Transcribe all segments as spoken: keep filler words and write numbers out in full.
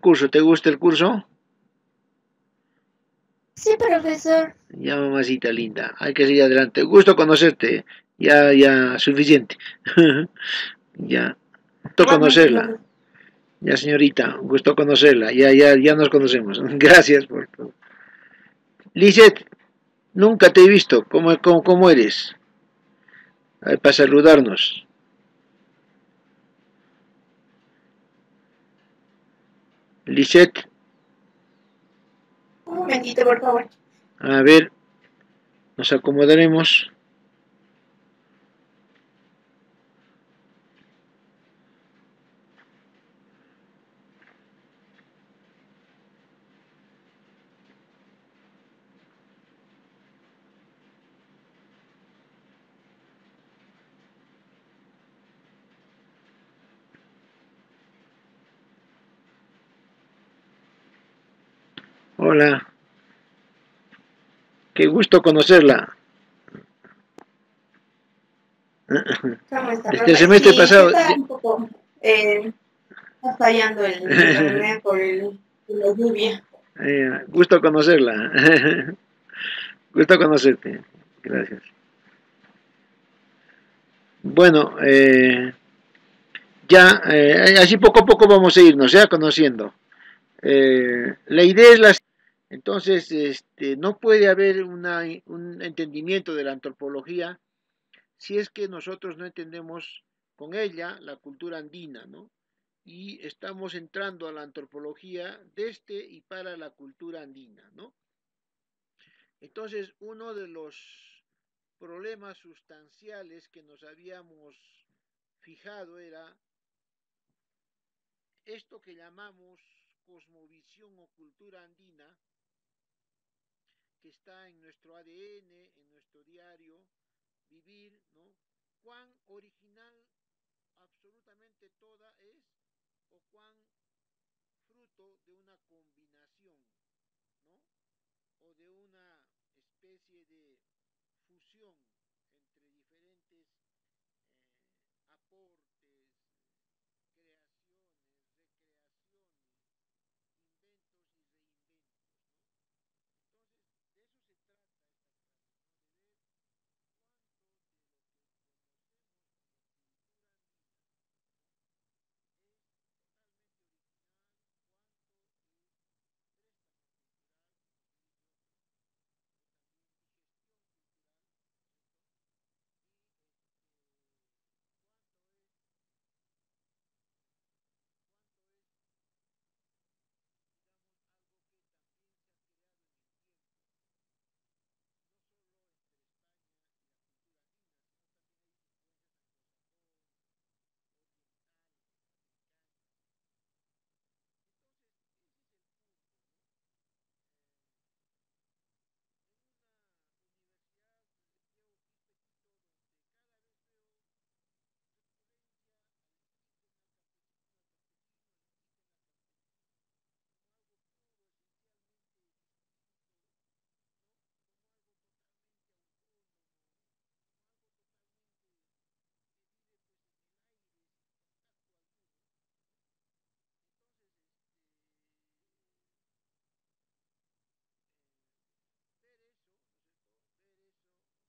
curso. ¿Te gusta el curso? Sí, profesor. Ya, mamacita linda. Hay que seguir adelante. Gusto conocerte. Ya, ya, suficiente. Ya, gusto Igualmente, conocerla. profesor. Ya, señorita, gusto conocerla. Ya, ya, ya nos conocemos. Gracias por todo. Lizeth, nunca te he visto. ¿Cómo, cómo, cómo eres? Ay, para saludarnos. Lizeth, Un momentito, por favor. a ver, nos acomodaremos. Hola, qué gusto conocerla. ¿Cómo está, Desde el profe? semestre Sí, se pasado. está un poco eh, está fallando el internet por, el, por la lluvia. Eh, gusto conocerla. Gusto conocerte. Gracias. Bueno, eh, ya, eh, así poco a poco vamos a irnos, ya conociendo. Eh, la idea es la. Entonces, este, no puede haber una, un entendimiento de la antropología si es que nosotros no entendemos con ella la cultura andina, ¿no? Y estamos entrando a la antropología desde y para la cultura andina, ¿no? Entonces, uno de los problemas sustanciales que nos habíamos fijado era esto que llamamos cosmovisión o cultura andina, que está en nuestro A D N, en nuestro diario vivir, ¿no? Cuán original absolutamente toda es o cuán fruto de una combinación, ¿no? O de una especie de fusión entre diferentes eh, aportes, creaciones, recreaciones, inventos y reinventos, ¿no? Entonces, de eso se trata esta clase, ¿no? De ver cuánto de lo que conocemos como cultura andina, ¿no? Es totalmente original, cuánto es préstamo cultural, como se dice otro, o también digestión cultural, ¿no es cierto? Y este, cuánto es, cuánto es digamos, algo que también se ha creado en el tiempo, ¿no? No solo entre España y la cultura andina, sino también hay influencias anglosajonas, orientales, africanas, ¿no? Entonces, ese es el punto, ¿no? Eh, en una universidad llevo Quispe Quito donde cada vez veo recurrencia al indígena campesino, al campesino, al indígena campesino, como algo puro, esencialmente distinto, ¿no? Como algo totalmente autónomo, como algo totalmente que vive pues en el aire sin contacto alguno, ¿no? Entonces, este, eh, ver eso, ¿no es cierto? Ver eso, ¿no?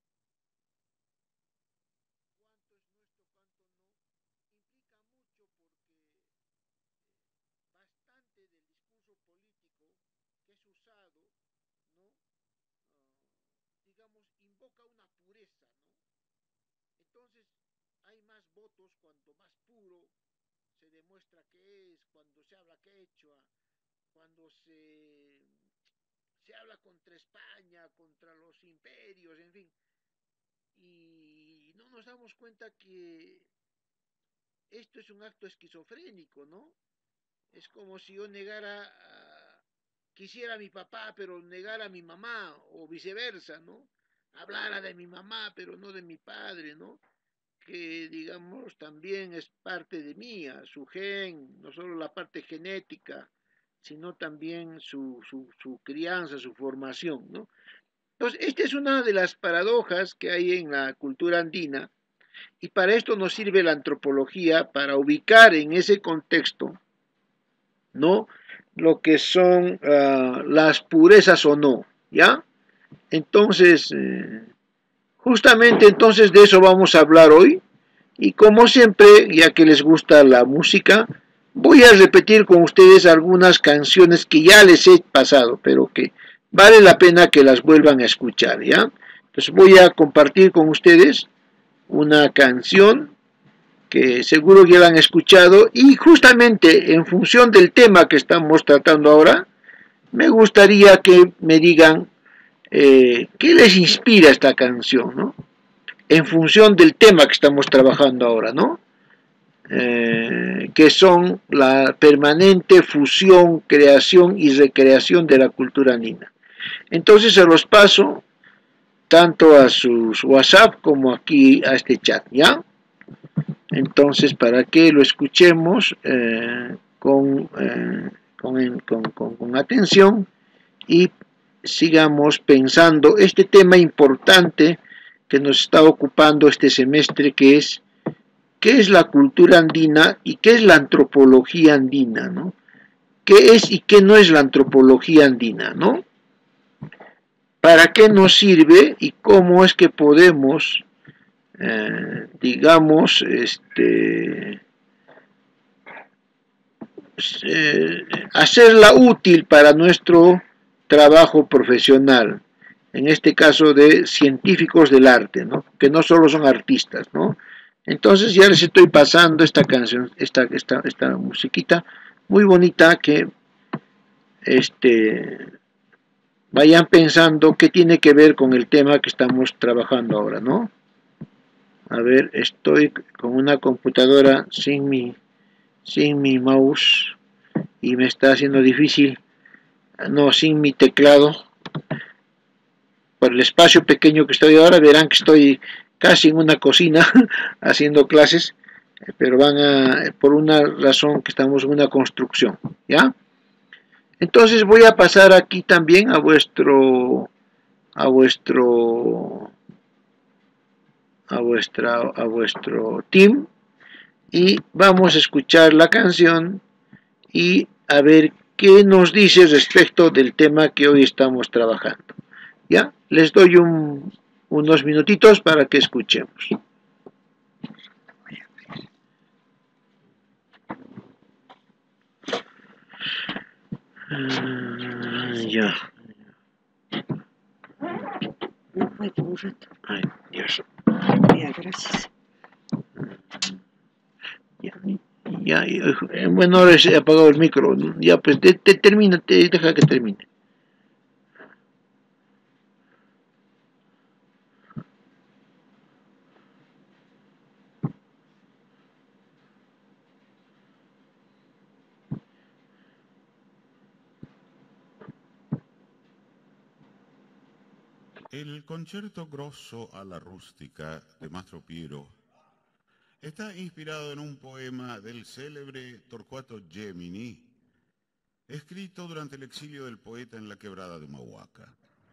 Cuánto es nuestro, cuánto no, implica mucho porque eh, bastante del discurso político que es usado, ¿no? Uh, digamos, invoca una pureza, ¿no? Entonces, hay más votos cuanto más puro se demuestra que es, cuando se habla quechua, cuando se, se habla contra España, contra los imperios, en fin. Y no nos damos cuenta que esto es un acto esquizofrénico, ¿no? Es como si yo negara, a, quisiera a mi papá, pero negara a mi mamá, o viceversa, ¿no? Hablara de mi mamá, pero no de mi padre, ¿no? Que digamos también es parte de mía, su gen, no solo la parte genética, sino también su, su, su crianza, su formación, ¿no? Entonces, esta es una de las paradojas que hay en la cultura andina, y para esto nos sirve la antropología, para ubicar en ese contexto ¿no? Lo que son uh, las purezas o no, ¿ya? Entonces, eh, justamente entonces de eso vamos a hablar hoy. Y como siempre, ya que les gusta la música, voy a repetir con ustedes algunas canciones que ya les he pasado, pero que vale la pena que las vuelvan a escuchar, ¿ya? Entonces voy a compartir con ustedes una canción que seguro ya la han escuchado y justamente en función del tema que estamos tratando ahora, me gustaría que me digan eh, qué les inspira esta canción, ¿no? En función del tema que estamos trabajando ahora, ¿no? Eh, que son la permanente fusión, creación y recreación de la cultura andina. Entonces se los paso tanto a sus WhatsApp como aquí a este chat, ¿ya? Entonces para que lo escuchemos eh, con, eh, con, con, con, con atención y sigamos pensando este tema importante que nos está ocupando este semestre, que es qué es la cultura andina y qué es la antropología andina, ¿no? ¿Qué es y qué no es la antropología andina, ¿no? ¿Para qué nos sirve y cómo es que podemos, eh, digamos, este, eh, hacerla útil para nuestro trabajo profesional? En este caso de científicos del arte, ¿no? Que no solo son artistas, ¿no? Entonces ya les estoy pasando esta canción, esta, esta, esta musiquita muy bonita que este, vayan pensando qué tiene que ver con el tema que estamos trabajando ahora, ¿no? A ver, estoy con una computadora sin mi, sin mi mouse y me está haciendo difícil, no, sin mi teclado. Por el espacio pequeño que estoy ahora, verán que estoy casi en una cocina haciendo clases, pero van a, por una razón que estamos en una construcción, ¿ya? Entonces voy a pasar aquí también a vuestro, a vuestro, a vuestra, a vuestro team y vamos a escuchar la canción y a ver qué nos dice respecto del tema que hoy estamos trabajando, ¿ya? Les doy un, unos minutitos para que escuchemos. Uh, ya. No fue por un rato. Ay, Dios. Ya, gracias. Ya, ya, ya, bueno, ahora se ha apagado el micro. Ya, pues, te, te, termina, te, deja que termine. El Concerto Grosso alla Rustica de Mastro Piero está inspirado en un poema del célebre Torquato Gemini, escrito durante el exilio del poeta en la quebrada de Humahuaca.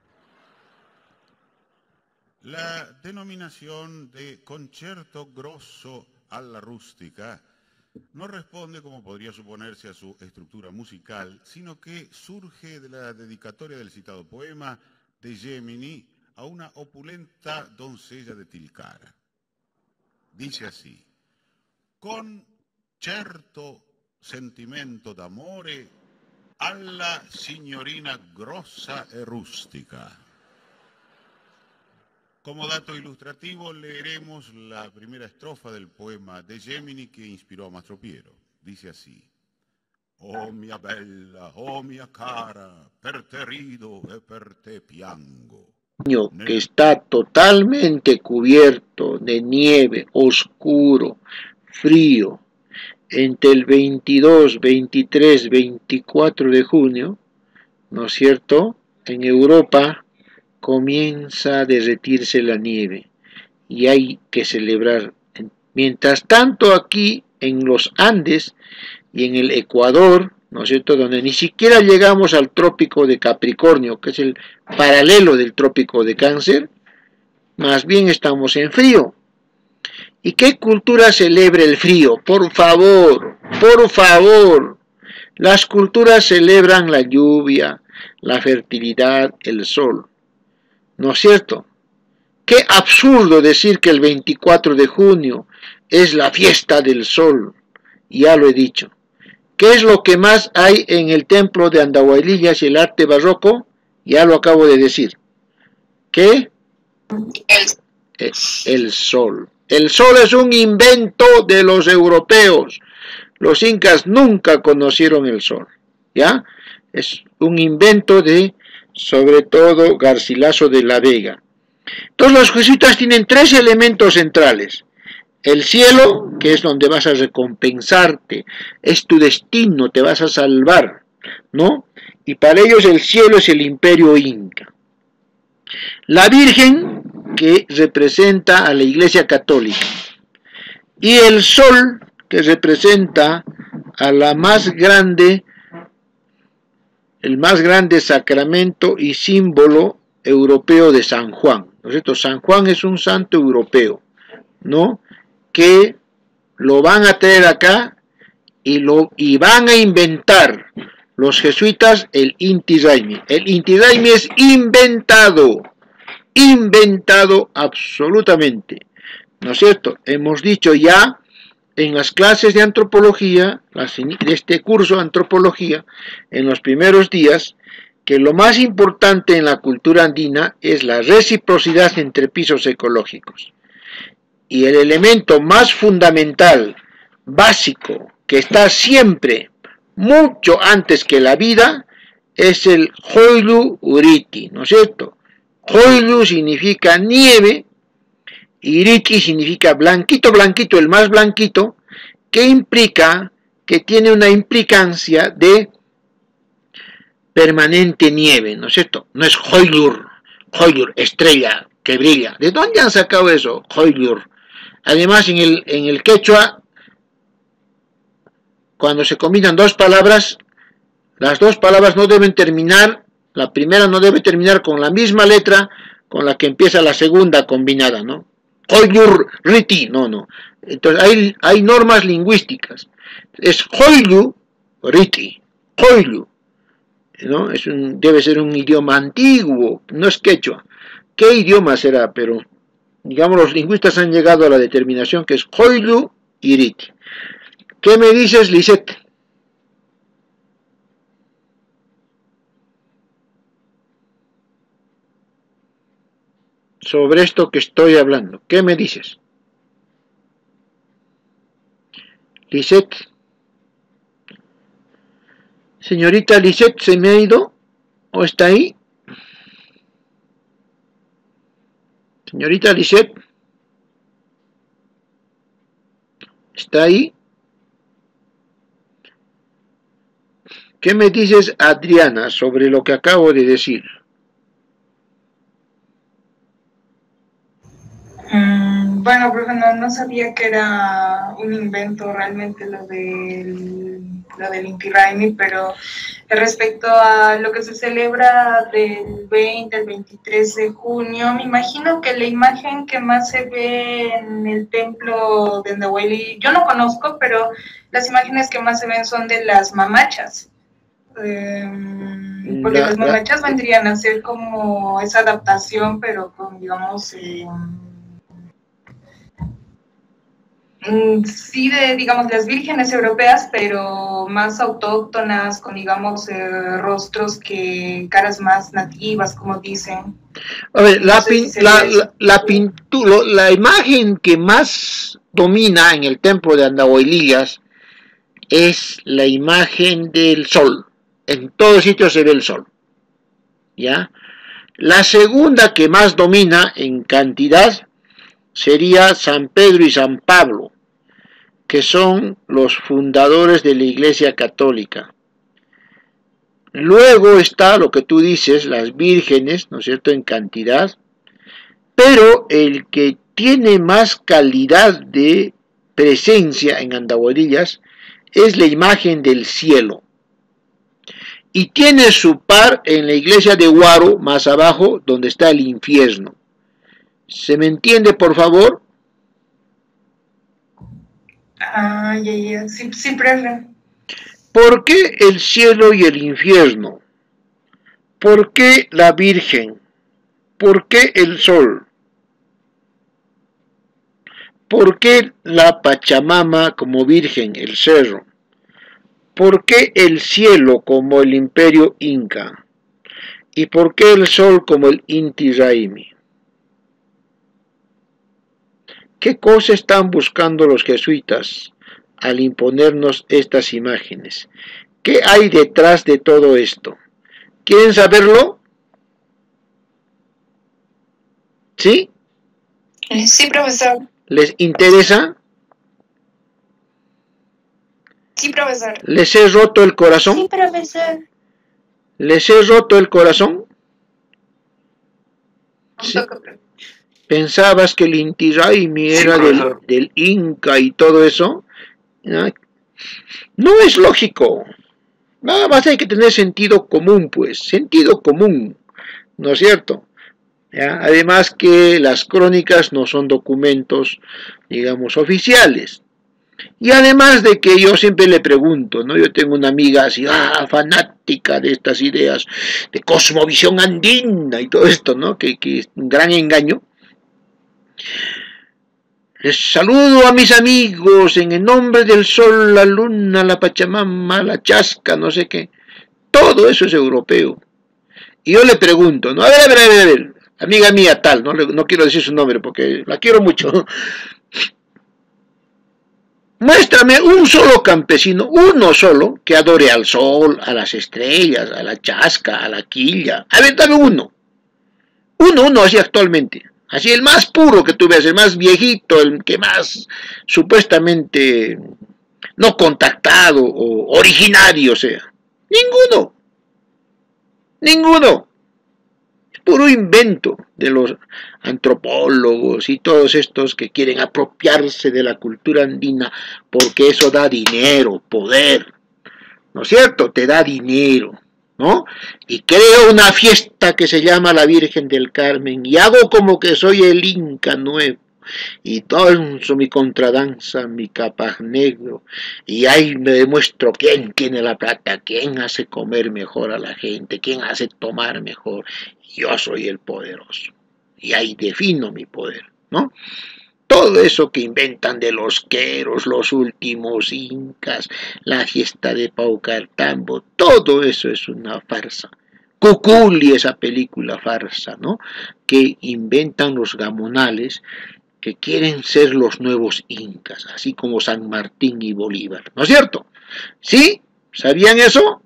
La denominación de Concerto Grosso alla Rustica no responde, como podría suponerse, a su estructura musical, sino que surge de la dedicatoria del citado poema de Gemini a una opulenta doncella de Tilcara. Dice así: con certo sentimento d'amore alla signorina grossa e rustica. Como dato ilustrativo leeremos la primera estrofa del poema de Gemini que inspiró a Mastro Piero. Dice así: oh mia bella, oh mia cara, per te rido e per te piango. Que está totalmente cubierto de nieve, oscuro, frío, entre el veintidós, veintitrés, veinticuatro de junio, ¿no es cierto? En Europa comienza a derretirse la nieve y hay que celebrar. Mientras tanto aquí en los Andes y en el Ecuador, ¿no es cierto?, donde ni siquiera llegamos al trópico de Capricornio, que es el paralelo del trópico de Cáncer, más bien estamos en frío. ¿Y qué cultura celebra el frío? Por favor, por favor, Las culturas celebran la lluvia, la fertilidad, el sol. ¿No es cierto? Qué absurdo decir que el veinticuatro de junio es la fiesta del sol. Ya lo he dicho. ¿Qué es lo que más hay en el templo de Andahuaylillas y el arte barroco? Ya lo acabo de decir. ¿Qué? El, el sol. El sol es un invento de los europeos. Los incas nunca conocieron el sol. ¿Ya? Es un invento de, sobre todo, Garcilaso de la Vega. Entonces los jesuitas tienen tres elementos centrales. El cielo, que es donde vas a recompensarte, es tu destino, te vas a salvar, ¿no? Y para ellos el cielo es el imperio inca. La Virgen, que representa a la Iglesia Católica. Y el sol, que representa a la más grande, el más grande sacramento y símbolo europeo de San Juan. ¿No es cierto? San Juan es un santo europeo, ¿no? Que lo van a traer acá y, lo, y van a inventar los jesuitas el Inti Raymi. El Inti Raymi es inventado, inventado absolutamente, ¿no es cierto? Hemos dicho ya en las clases de antropología, de este curso de antropología, en los primeros días, que lo más importante en la cultura andina es la reciprocidad entre pisos ecológicos. Y el elemento más fundamental, básico, que está siempre mucho antes que la vida, es el Hoylu Uriti, ¿no es cierto? Hoylu significa nieve, Iriti significa blanquito, blanquito, el más blanquito, que implica, que tiene una implicancia de permanente nieve, ¿no es cierto? No es Hoylur, Hoylur, estrella que brilla. ¿De dónde han sacado eso? Hoylur. Además, en el, en el quechua, cuando se combinan dos palabras, las dos palabras no deben terminar, la primera no debe terminar con la misma letra con la que empieza la segunda combinada, ¿no? Hoylur Riti, no, no. Entonces hay, hay normas lingüísticas. Es Hoylu Riti, Hoylu, ¿no? Es un, debe ser un idioma antiguo, no es quechua. ¿Qué idioma será? Pero, digamos, los lingüistas han llegado a la determinación que es Hoylu y Riti. ¿Qué me dices, Lisette? Sobre esto que estoy hablando. ¿Qué me dices? Lisette. Señorita Lisette, ¿se me ha ido? ¿O está ahí? Señorita Lisette. ¿Está ahí? ¿Qué me dices, Adriana, sobre lo que acabo de decir? Mm, bueno, profe, no, no sabía que era un invento realmente lo del, lo del Inti Raymi, pero respecto a lo que se celebra del veinte al veintitrés de junio, me imagino que la imagen que más se ve en el templo de Andahuayli, yo no conozco, pero las imágenes que más se ven son de las mamachas. Eh, porque la, las mamachas la, vendrían a ser como esa adaptación, pero con, digamos, eh, sí de, digamos, las vírgenes europeas, pero más autóctonas, con, digamos, eh, rostros que, caras más nativas, como dicen. A ver, la, pin, si la, la, la pintura, la imagen que más domina en el templo de Andahuaylillas es la imagen del sol. En todo sitio se ve el sol, ¿ya? La segunda que más domina en cantidad sería San Pedro y San Pablo, que son los fundadores de la Iglesia Católica. Luego está lo que tú dices, las vírgenes, ¿no es cierto?, en cantidad, pero el que tiene más calidad de presencia en Andahuaylillas es la imagen del cielo. Y tiene su par en la iglesia de Huaro, más abajo, donde está el infierno. ¿Se me entiende, por favor? Ah, ya, ya, sí, sí, profe. ¿Por qué el cielo y el infierno? ¿Por qué la Virgen? ¿Por qué el sol? ¿Por qué la Pachamama como Virgen, el cerro? ¿Por qué el cielo como el imperio inca? ¿Y por qué el sol como el Inti Raymi? ¿Qué cosa están buscando los jesuitas al imponernos estas imágenes? ¿Qué hay detrás de todo esto? ¿Quieren saberlo? ¿Sí? Sí, profesor. ¿Les interesa? Sí, profesor. ¿Les he roto el corazón? Sí, profesor. ¿Les he roto el corazón? ¿Sí? ¿Pensabas que el Inti Raymi era Sí, del, del Inca y todo eso? No es lógico. Nada más hay que tener sentido común, pues. Sentido común. ¿No es cierto? ¿Ya? Además que las crónicas no son documentos, digamos, oficiales. Y además de que yo siempre le pregunto, ¿no? Yo tengo una amiga así, ah, fanática de estas ideas de cosmovisión andina y todo esto, ¿no? Que, que es un gran engaño. Les saludo a mis amigos en el nombre del sol, la luna, la Pachamama, la chasca, no sé qué. Todo eso es europeo. Y yo le pregunto, ¿no? A ver, a ver, a ver, a ver. Amiga mía tal, no, no quiero decir su nombre porque la quiero mucho. Muéstrame un solo campesino, uno solo, que adore al sol, a las estrellas, a la chasca, a la quilla. A ver, dame uno. Uno, uno, así actualmente. Así el más puro que tú veas, el más viejito, el que más supuestamente no contactado o originario sea. Ninguno. Ninguno. Puro invento de los antropólogos y todos estos que quieren apropiarse de la cultura andina porque eso da dinero, poder, ¿no es cierto? Te da dinero, ¿no? Y creo una fiesta que se llama la Virgen del Carmen y hago como que soy el Inca nuevo y danzo mi contradanza, mi capaz negro, y ahí me demuestro quién tiene la plata, quién hace comer mejor a la gente, quién hace tomar mejor. Yo soy el poderoso, y ahí defino mi poder, ¿no? Todo eso que inventan de los queros, los últimos incas, la fiesta de Paucartambo, todo eso es una farsa. Cuculi, esa película farsa, ¿no? Que inventan los gamonales, que quieren ser los nuevos incas, así como San Martín y Bolívar, ¿no es cierto? ¿Sí? ¿Sabían eso?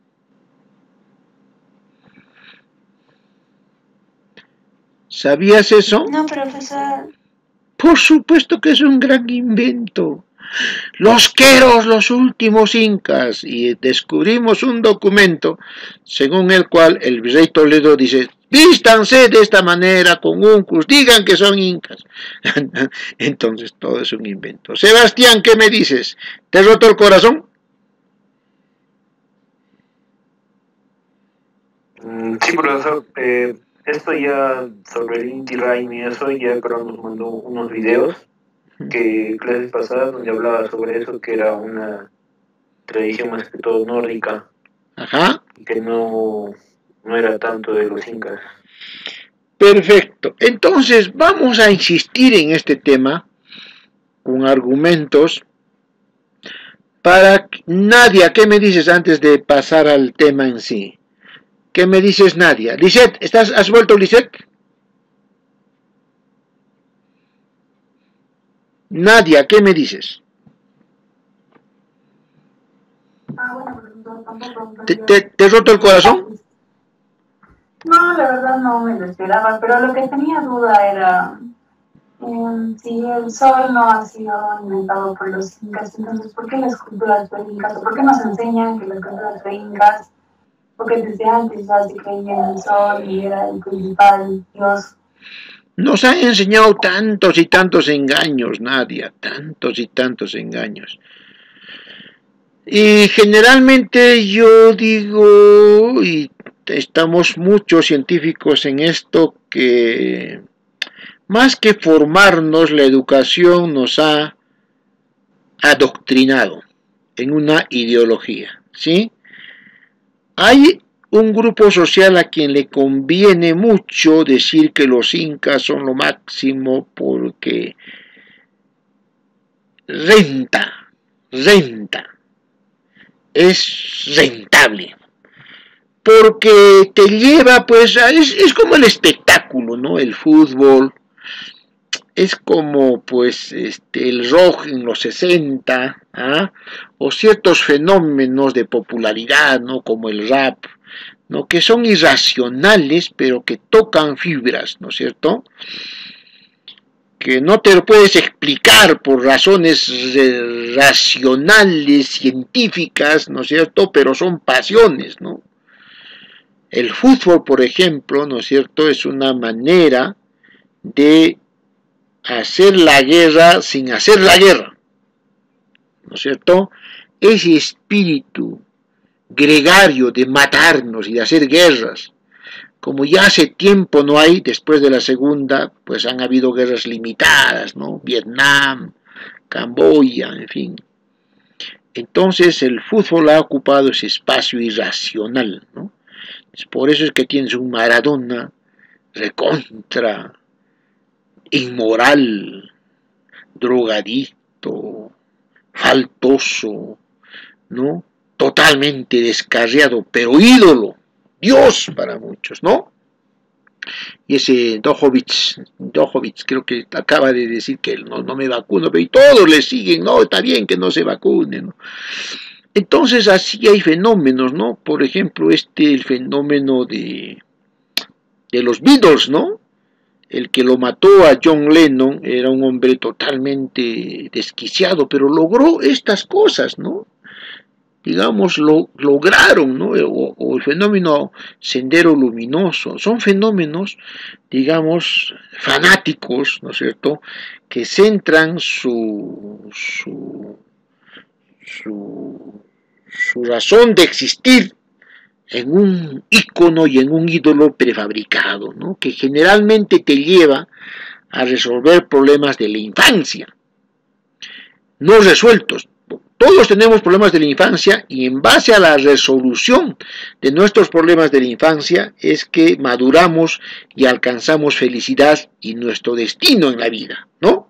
¿Sabías eso? No, profesor. Por supuesto que es un gran invento. Los queros, los últimos incas, y descubrimos un documento según el cual el virrey Toledo dice: vístanse de esta manera con uncus, digan que son incas. Entonces todo es un invento. Sebastián, ¿qué me dices? ¿Te he roto el corazón? Mm, sí, profesor. Eh, esto ya sobre el Inti Raymi, eso ya creo nos mandó unos videos que clases pasadas donde hablaba sobre eso, que era una tradición más que todo nórdica. Ajá. Que no, no era tanto de los incas. Perfecto. Entonces vamos a insistir en este tema con argumentos para Nadia. ¿Qué me dices antes de pasar al tema en sí? ¿Qué me dices, Nadia? Lisette, ¿estás, ¿has vuelto, Lisette? Nadia, ¿qué me dices? Ah, bueno, tampoco. ¿Te, te, ¿Te he roto el corazón? No, la verdad no me lo esperaba, pero lo que tenía duda era eh, si el sol no ha sido inventado por los incas, entonces ¿por qué las culturas fue incas? ¿Por qué nos enseñan que las culturas fue incas? Porque desde antes ya se creía en el sol y era el principal dios. Nos han enseñado tantos y tantos engaños, Nadia, tantos y tantos engaños. Y generalmente yo digo, y estamos muchos científicos en esto, que más que formarnos, la educación nos ha adoctrinado. en una ideología, ¿sí? Hay un grupo social a quien le conviene mucho decir que los incas son lo máximo porque renta, renta, es rentable, porque te lleva pues, a, es, es como el espectáculo, ¿no? El fútbol, es como pues este, el rock en los sesenta, ¿ah? O ciertos fenómenos de popularidad, ¿no? Como el rap, ¿no? Que son irracionales, pero que tocan fibras, ¿no es cierto? Que no te lo puedes explicar por razones racionales, científicas, ¿no es cierto? Pero son pasiones, ¿no? El fútbol, por ejemplo, ¿no es cierto?, es una manera de hacer la guerra sin hacer la guerra, ¿no es cierto? Ese espíritu gregario de matarnos y de hacer guerras, como ya hace tiempo no hay, después de la segunda, pues han habido guerras limitadas, ¿no? Vietnam, Camboya, en fin. Entonces el fútbol ha ocupado ese espacio irracional, ¿no? Por eso es que tienes un Maradona recontra, inmoral, drogadicto, faltoso, ¿no? Totalmente descarriado, pero ídolo, Dios para muchos, ¿no? Y ese Djokovic, Djokovic creo que acaba de decir que no, no me vacuno, pero y todos le siguen, no, está bien que no se vacune, ¿no? Entonces así hay fenómenos, ¿no? Por ejemplo, este, el fenómeno de, de los Beatles, ¿no? El que lo mató a John Lennon era un hombre totalmente desquiciado, pero logró estas cosas, ¿no? Digamos, lo lograron, ¿no? O, o el fenómeno Sendero Luminoso. Son fenómenos, digamos, fanáticos, ¿no es cierto?, que centran su, su, su, su razón de existir en un ícono y en un ídolo prefabricado, ¿no? Que generalmente te lleva a resolver problemas de la infancia, no resueltos. Todos tenemos problemas de la infancia y en base a la resolución de nuestros problemas de la infancia es que maduramos y alcanzamos felicidad y nuestro destino en la vida, ¿no?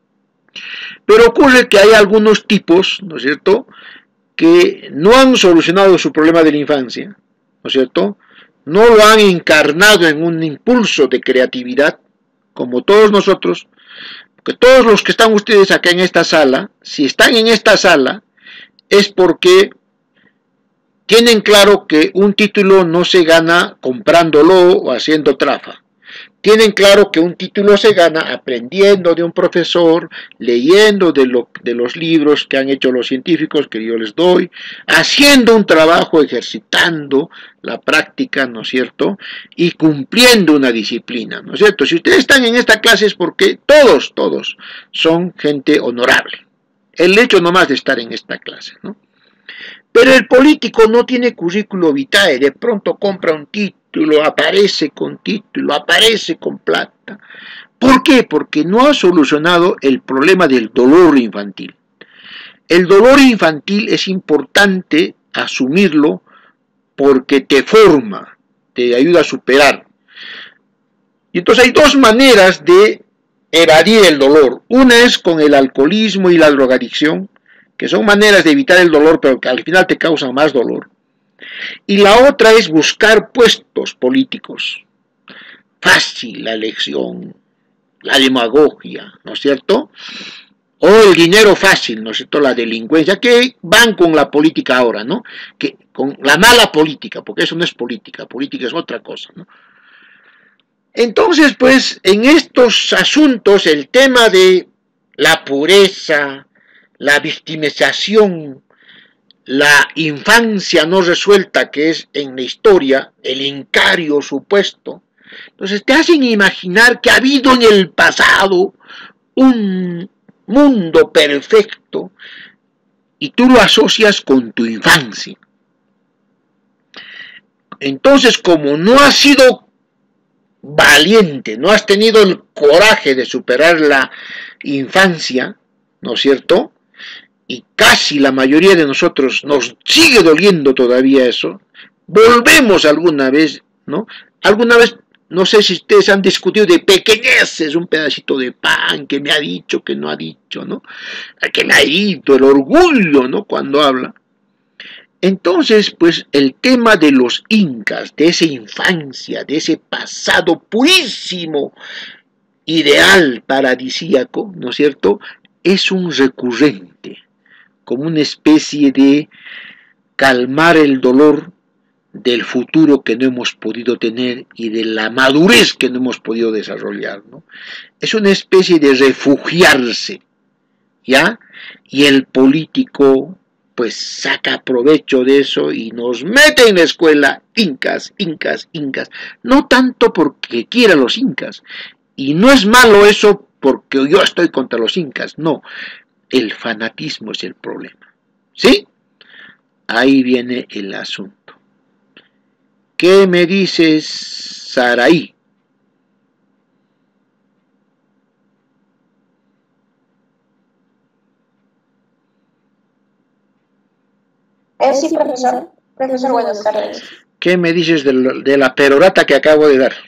Pero ocurre que hay algunos tipos, ¿no es cierto?, que no han solucionado su problema de la infancia, ¿no es cierto?, no lo han encarnado en un impulso de creatividad, como todos nosotros, porque todos los que están ustedes acá en esta sala, si están en esta sala, es porque tienen claro que un título no se gana comprándolo o haciendo trafa. Tienen claro que un título se gana aprendiendo de un profesor, leyendo de, lo, de los libros que han hecho los científicos que yo les doy, haciendo un trabajo, ejercitando la práctica, ¿no es cierto?, y cumpliendo una disciplina, ¿no es cierto? Si ustedes están en esta clase es porque todos, todos son gente honorable. El hecho nomás de estar en esta clase, ¿no? Pero el político no tiene currículo vitae, de pronto compra un título, aparece con título, aparece con plata. ¿Por qué? Porque no ha solucionado el problema del dolor infantil. El dolor infantil es importante asumirlo porque te forma, te ayuda a superar. Y entonces hay dos maneras de evadir el dolor. Una es con el alcoholismo y la drogadicción, que son maneras de evitar el dolor, pero que al final te causan más dolor. Y la otra es buscar puestos políticos. Fácil la elección, la demagogia, ¿no es cierto? O el dinero fácil, ¿no es cierto? La delincuencia, que van con la política ahora, ¿no? Que con la mala política, porque eso no es política, política es otra cosa, ¿no? Entonces, pues, en estos asuntos, el tema de la pureza, la victimización, la infancia no resuelta, que es en la historia el incario supuesto, entonces te hacen imaginar que ha habido en el pasado un mundo perfecto y tú lo asocias con tu infancia. Entonces, como no has sido valiente, no has tenido el coraje de superar la infancia, ¿no es cierto?, y casi la mayoría de nosotros nos sigue doliendo todavía eso, volvemos alguna vez, ¿no? Alguna vez, no sé si ustedes han discutido de pequeñeces, un pedacito de pan que me ha dicho, que no ha dicho, ¿no? Que me ha dicho, el orgullo, ¿no? Cuando habla. Entonces, pues, el tema de los incas, de esa infancia, de ese pasado purísimo, ideal, paradisíaco, ¿no es cierto?, es un recurrente, como una especie de calmar el dolor del futuro que no hemos podido tener y de la madurez que no hemos podido desarrollar, ¿no? Es una especie de refugiarse, ¿ya? Y el político pues saca provecho de eso y nos mete en la escuela incas, incas, incas, no tanto porque quiera los incas, y no es malo eso porque yo estoy contra los incas, no, el fanatismo es el problema, ¿sí? Ahí viene el asunto. ¿Qué me dices, Saraí? Eh, sí, profesor. Profesor, buenas tardes. ¿Qué me dices de, lo, de la perorata que acabo de dar?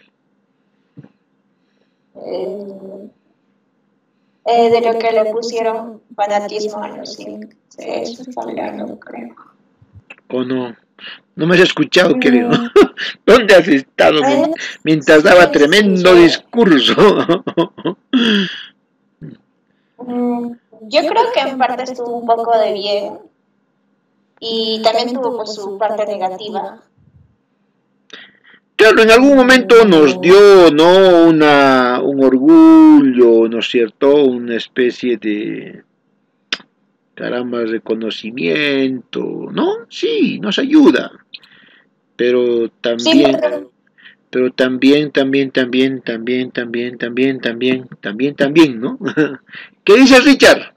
Eh, eh, de lo que le pusieron fanatismo a los incas. Eso es familiar, no creo. ¿O no? No me has escuchado, creo. ¿Dónde has estado mientras daba tremendo discurso? Yo creo que en parte estuvo un poco de bien y también tuvo pues, su parte negativa. Claro, en algún momento nos dio, ¿no?, una, un orgullo, ¿no es cierto?, una especie de, caramba, reconocimiento, ¿no? Sí, nos ayuda, pero también, sí, pero también, también, también, también, también, también, también, también, también, ¿no? ¿Qué dice Richard?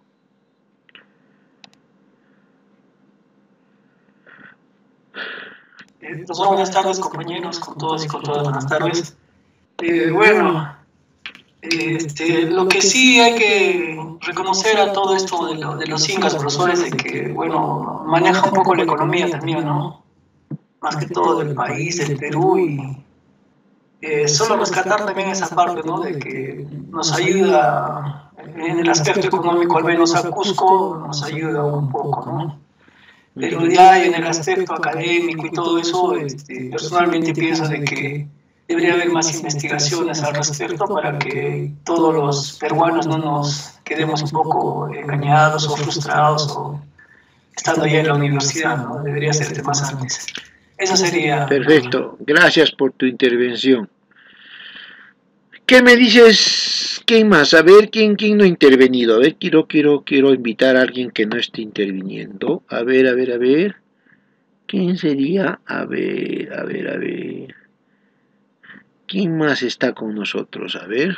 Profesor, buenas tardes, compañeros, con todos y con todas, buenas tardes. Eh, bueno, este, lo que sí hay que reconocer a todo esto de, lo, de los incas, profesores, de que, bueno, maneja un poco la economía también, ¿no? Más que todo del país, del Perú, y eh, solo rescatar también esa parte, ¿no? De que nos ayuda en el aspecto económico, al menos a Cusco, nos ayuda un poco, ¿no? Pero ya en el aspecto académico y todo eso, este, personalmente pienso de que debería haber más investigaciones al respecto para que todos los peruanos no nos quedemos un poco engañados o frustrados o estando ya en la universidad, ¿no? Debería ser más antes. Eso sería... Perfecto, gracias por tu intervención. ¿Qué me dices? ¿Quién más? A ver, ¿quién, quién no ha intervenido? A ver, quiero, quiero, quiero invitar a alguien que no esté interviniendo. A ver, a ver, a ver. ¿Quién sería? A ver, a ver, a ver. ¿Quién más está con nosotros? A ver.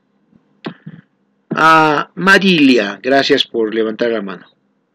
Ah, Marilia, gracias por levantar la mano.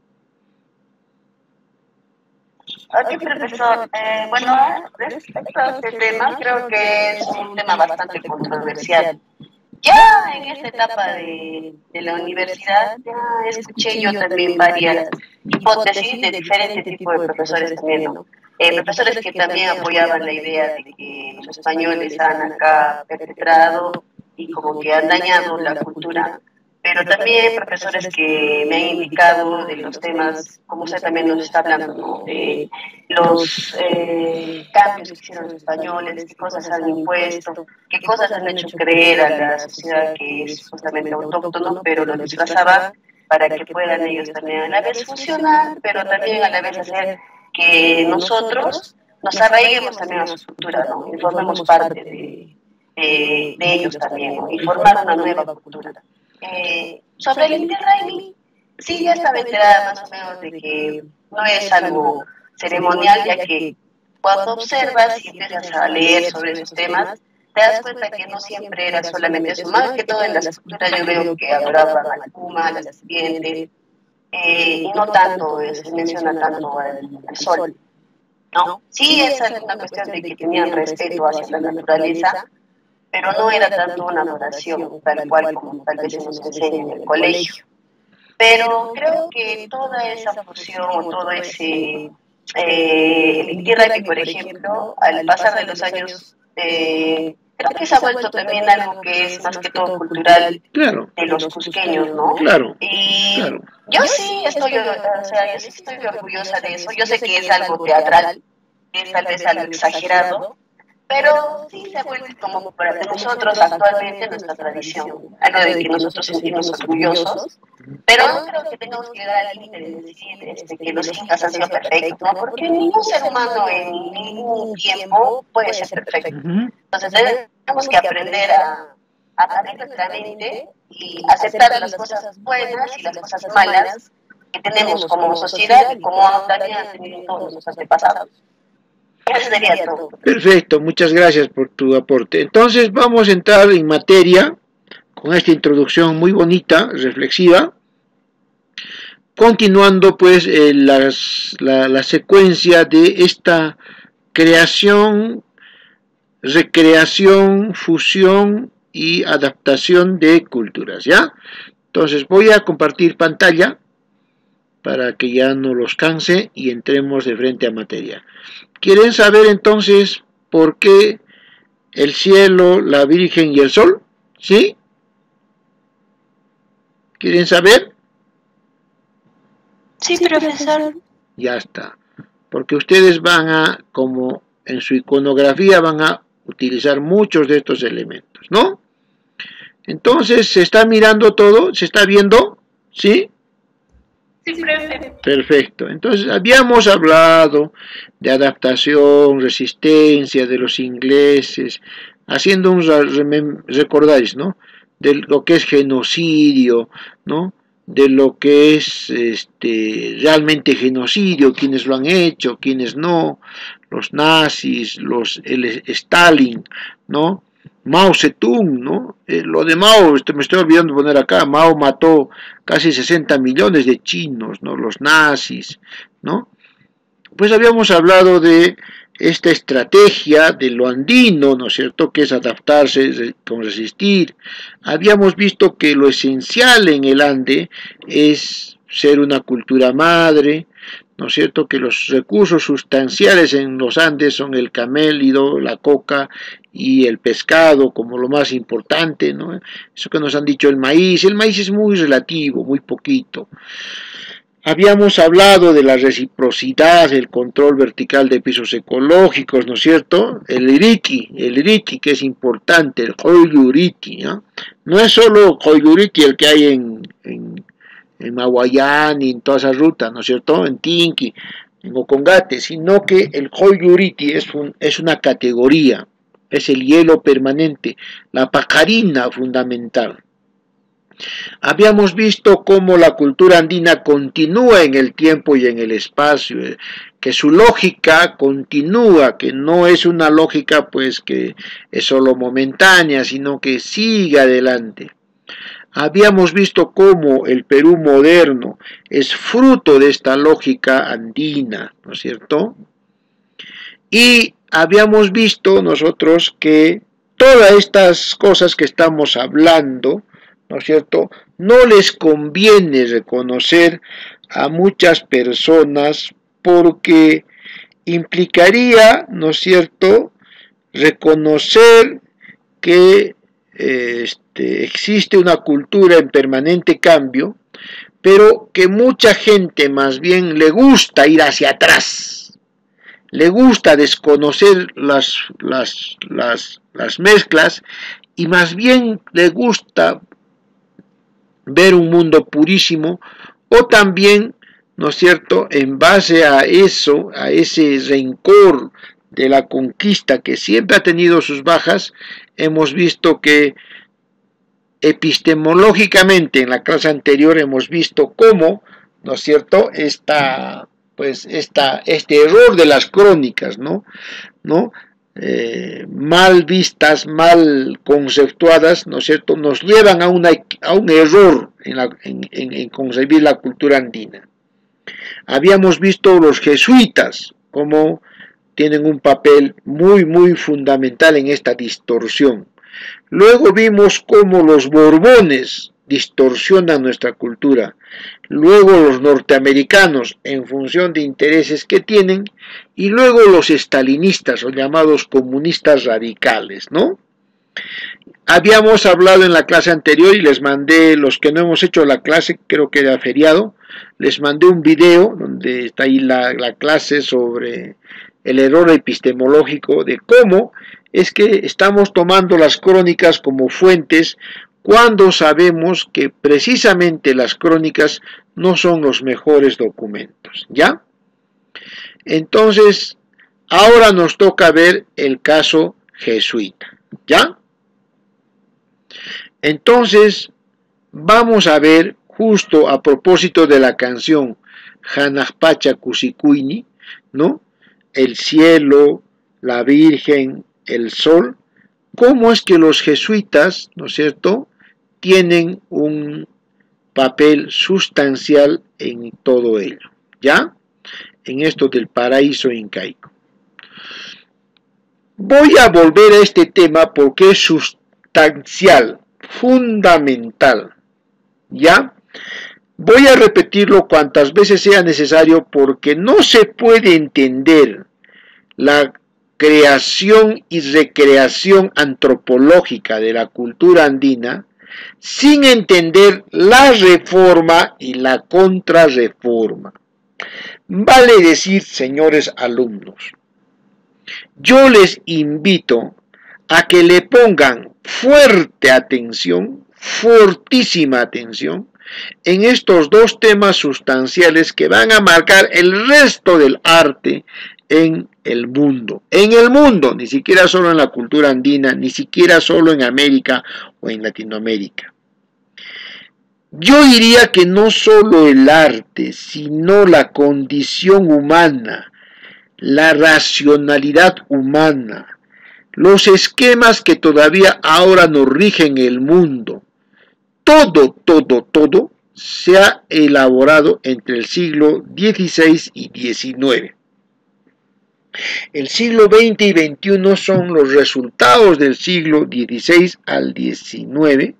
Ok, profesor. Eh, bueno, respecto a este tema, creo que es un tema bastante controversial. Ya en esta etapa de, de la universidad, ya escuché yo también varias hipótesis de diferentes tipos de profesores también, ¿no? Eh, profesores que también apoyaban la idea de que los españoles han acá perpetrado y como que han dañado la cultura, pero también profesores que me han indicado de los temas, como usted también nos está hablando, ¿no? De los eh, cambios que hicieron los españoles, qué cosas han impuesto, qué cosas han hecho creer a la sociedad que es justamente autóctono, pero lo disfrazaban para que puedan ellos también a la vez funcionar, pero también a la vez hacer que nosotros nos arraiguemos también a su cultura, ¿no? Y formemos parte de, de, de ellos también, ¿no? Y formar una nueva cultura. Eh, sobre el Inti Raymi, sí, ya estaba enterada más o menos de que no es algo ceremonial, ya que cuando observas y empiezas a leer sobre esos temas, te das cuenta que no siempre era solamente eso, más que todo en las culturas yo veo que adoraban al puma, a la serpiente, eh, y no tanto, eh, se menciona tanto al, al sol, ¿no? Sí, es una cuestión de que tenían respeto hacia la naturaleza, pero no era tanto una adoración tal cual como tal vez se nos enseña en el colegio. pero creo que toda esa fusión o todo ese eh, el Inti Raymi, por ejemplo, al pasar de los años, eh, creo que se ha vuelto también algo que es más que todo cultural Claro, de los cusqueños, ¿no? claro, Y claro. yo sí estoy, o sea, yo sí estoy orgullosa de eso. Yo sé que es algo teatral, que es tal vez algo exagerado, pero sí se vuelve como para nosotros actualmente nuestra tradición, algo de que nosotros sentimos orgullosos, pero no creo que tengamos que llegar al límite de decir este, que los incas han sido perfectos, ¿no? Porque ningún ser humano en ningún tiempo puede ser perfecto. Entonces tenemos que aprender a, a abrir nuestra mente y aceptar las cosas buenas y las cosas malas que tenemos como sociedad y como también han tenido todos los antepasados. Eso sería todo. Perfecto, muchas gracias por tu aporte. Entonces vamos a entrar en materia con esta introducción muy bonita, reflexiva, continuando pues eh, las, la, la secuencia de esta creación, recreación, fusión y adaptación de culturas, ¿ya? Entonces voy a compartir pantalla para que ya no los canse y entremos de frente a materia. ¿Quieren saber entonces por qué el cielo, la Virgen y el sol? ¿Sí? ¿Quieren saber? Sí, profesor. Ya está. Porque ustedes van a, como en su iconografía, van a utilizar muchos de estos elementos, ¿no? Entonces, ¿se está mirando todo? ¿Se está viendo? ¿Sí? Sí, profe. Perfecto. Entonces, habíamos hablado de adaptación, resistencia de los ingleses, haciendo un recordáis, ¿no? De lo que es genocidio, ¿no? De lo que es este, realmente genocidio, quienes lo han hecho, quienes no, los nazis, los el Stalin, ¿no? Mao Zedong, ¿no? Eh, lo de Mao, este, me estoy olvidando de poner acá, Mao mató casi sesenta millones de chinos, ¿no? Los nazis, ¿no? Pues habíamos hablado de esta estrategia de lo andino, ¿no es cierto?, que es adaptarse con resistir. Habíamos visto que lo esencial en el Ande es ser una cultura madre, ¿no es cierto?, que los recursos sustanciales en los Andes son el camélido, la coca y el pescado como lo más importante, ¿no? Eso que nos han dicho el maíz, el maíz es muy relativo, muy poquito. Habíamos hablado de la reciprocidad, el control vertical de pisos ecológicos, ¿no es cierto? El iriti, el iriti que es importante, el Hoyuriti, ¿no? No es solo Hoyuriti el que hay en, en, en Maguayán y en toda esa ruta, ¿no es cierto? En Tinqui, en Ocongate, sino que el Hoyuriti es, un, es una categoría, es el hielo permanente, la pajarina fundamental. Habíamos visto cómo la cultura andina continúa en el tiempo y en el espacio, que su lógica continúa, que no es una lógica pues que es solo momentánea, sino que sigue adelante. Habíamos visto cómo el Perú moderno es fruto de esta lógica andina, ¿no es cierto? Y habíamos visto nosotros que todas estas cosas que estamos hablando, ¿no es cierto?, no les conviene reconocer a muchas personas porque implicaría, ¿no es cierto?, reconocer que eh, este, existe una cultura en permanente cambio, pero que mucha gente más bien le gusta ir hacia atrás, le gusta desconocer las, las, las, las mezclas y más bien le gusta ver un mundo purísimo, o también, ¿no es cierto?, en base a eso, a ese rencor de la conquista que siempre ha tenido sus bajas, hemos visto que epistemológicamente en la clase anterior hemos visto cómo, ¿no es cierto?, esta, pues esta, este error de las crónicas, ¿no?, ¿no? Eh, mal vistas, mal conceptuadas, ¿no es cierto?, nos llevan a, una, a un error en, la, en, en, en concebir la cultura andina. Habíamos visto los jesuitas como tienen un papel muy, muy fundamental en esta distorsión. Luego vimos cómo los borbones, distorsionan nuestra cultura. Luego los norteamericanos, en función de intereses que tienen, y luego los estalinistas, o llamados comunistas radicales, ¿no? Habíamos hablado en la clase anterior, y les mandé, los que no hemos hecho la clase, creo que era feriado, les mandé un video donde está ahí la, la clase sobre el error epistemológico de cómo es que estamos tomando las crónicas como fuentes cuando sabemos que precisamente las crónicas no son los mejores documentos, ¿ya? Entonces, ahora nos toca ver el caso jesuita, ¿ya? Entonces, vamos a ver, justo a propósito de la canción Hanajpacha Kusikuini, ¿no? El cielo, la Virgen, el sol, cómo es que los jesuitas, ¿no es cierto?, tienen un papel sustancial en todo ello, ¿ya? En esto del paraíso incaico. Voy a volver a este tema porque es sustancial, fundamental, ¿ya? Voy a repetirlo cuantas veces sea necesario porque no se puede entender la creación y recreación antropológica de la cultura andina sin entender la reforma y la contrarreforma. Vale decir, señores alumnos, yo les invito a que le pongan fuerte atención, fortísima atención, en estos dos temas sustanciales que van a marcar el resto del arte en el mundo. En el mundo, ni siquiera solo en la cultura andina, ni siquiera solo en América o en Latinoamérica. Yo diría que no solo el arte, sino la condición humana, la racionalidad humana, los esquemas que todavía ahora nos rigen el mundo, todo, todo, todo se ha elaborado entre el siglo dieciséis y diecinueve. El siglo veinte y veintiuno son los resultados del siglo dieciséis al diecinueve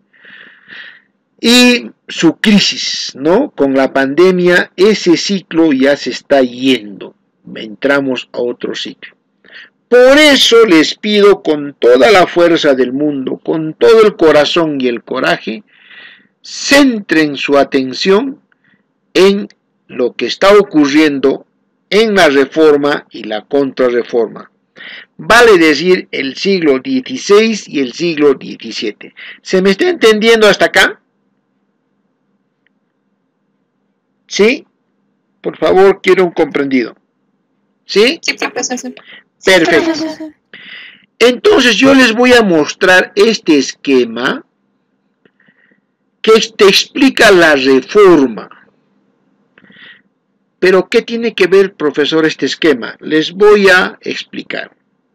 y su crisis, ¿no? Con la pandemia ese ciclo ya se está yendo, entramos a otro ciclo. Por eso les pido con toda la fuerza del mundo, con todo el corazón y el coraje, centren su atención en lo que está ocurriendo en la reforma y la contrarreforma. Vale decir el siglo dieciséis y el siglo diecisiete. ¿Se me está entendiendo hasta acá? ¿Sí? Por favor, quiero un comprendido. ¿Sí? Sí, profesor. Perfecto. Entonces yo les voy a mostrar este esquema que te explica la reforma. Pero ¿qué tiene que ver, profesor, este esquema? Les voy a explicar.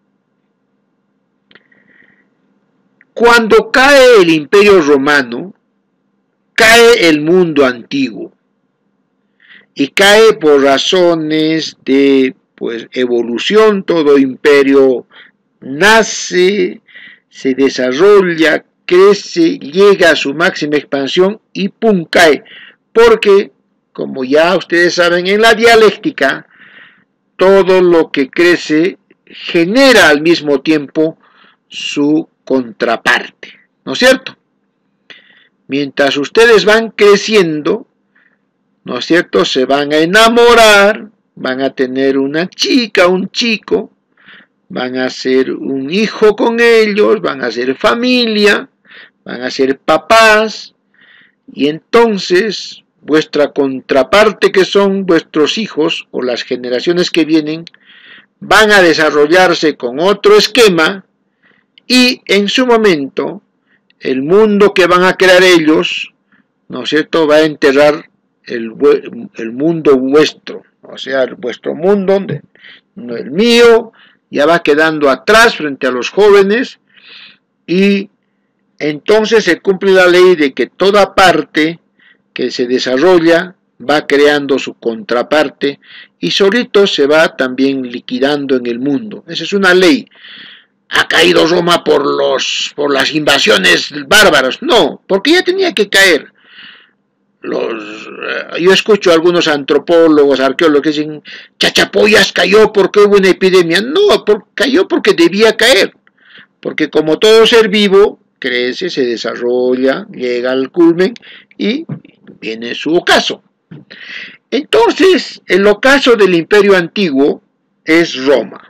Cuando cae el Imperio Romano, cae el mundo antiguo. Y cae por razones de pues, evolución. Todo imperio nace, se desarrolla, crece, llega a su máxima expansión y ¡pum! Cae. Porque, como ya ustedes saben, en la dialéctica, todo lo que crece genera al mismo tiempo su contraparte, ¿no es cierto? Mientras ustedes van creciendo, ¿no es cierto?, se van a enamorar, van a tener una chica, un chico, van a ser un hijo con ellos, van a ser familia, van a ser papás, y entonces vuestra contraparte, que son vuestros hijos o las generaciones que vienen, van a desarrollarse con otro esquema y en su momento el mundo que van a crear ellos, ¿no es cierto?, va a enterrar el, el mundo vuestro, o sea, vuestro mundo, el mío, ya va quedando atrás frente a los jóvenes y entonces se cumple la ley de que toda parte que se desarrolla va creando su contraparte y solito se va también liquidando en el mundo. Esa es una ley. ha caído Roma por, los, por las invasiones bárbaras. No, porque ya tenía que caer. Los, yo escucho a algunos antropólogos, arqueólogos que dicen, Chachapoyas cayó porque hubo una epidemia. No, por, cayó porque debía caer. Porque como todo ser vivo, crece, se desarrolla, llega al culmen y viene su ocaso. Entonces, el ocaso del Imperio Antiguo es Roma.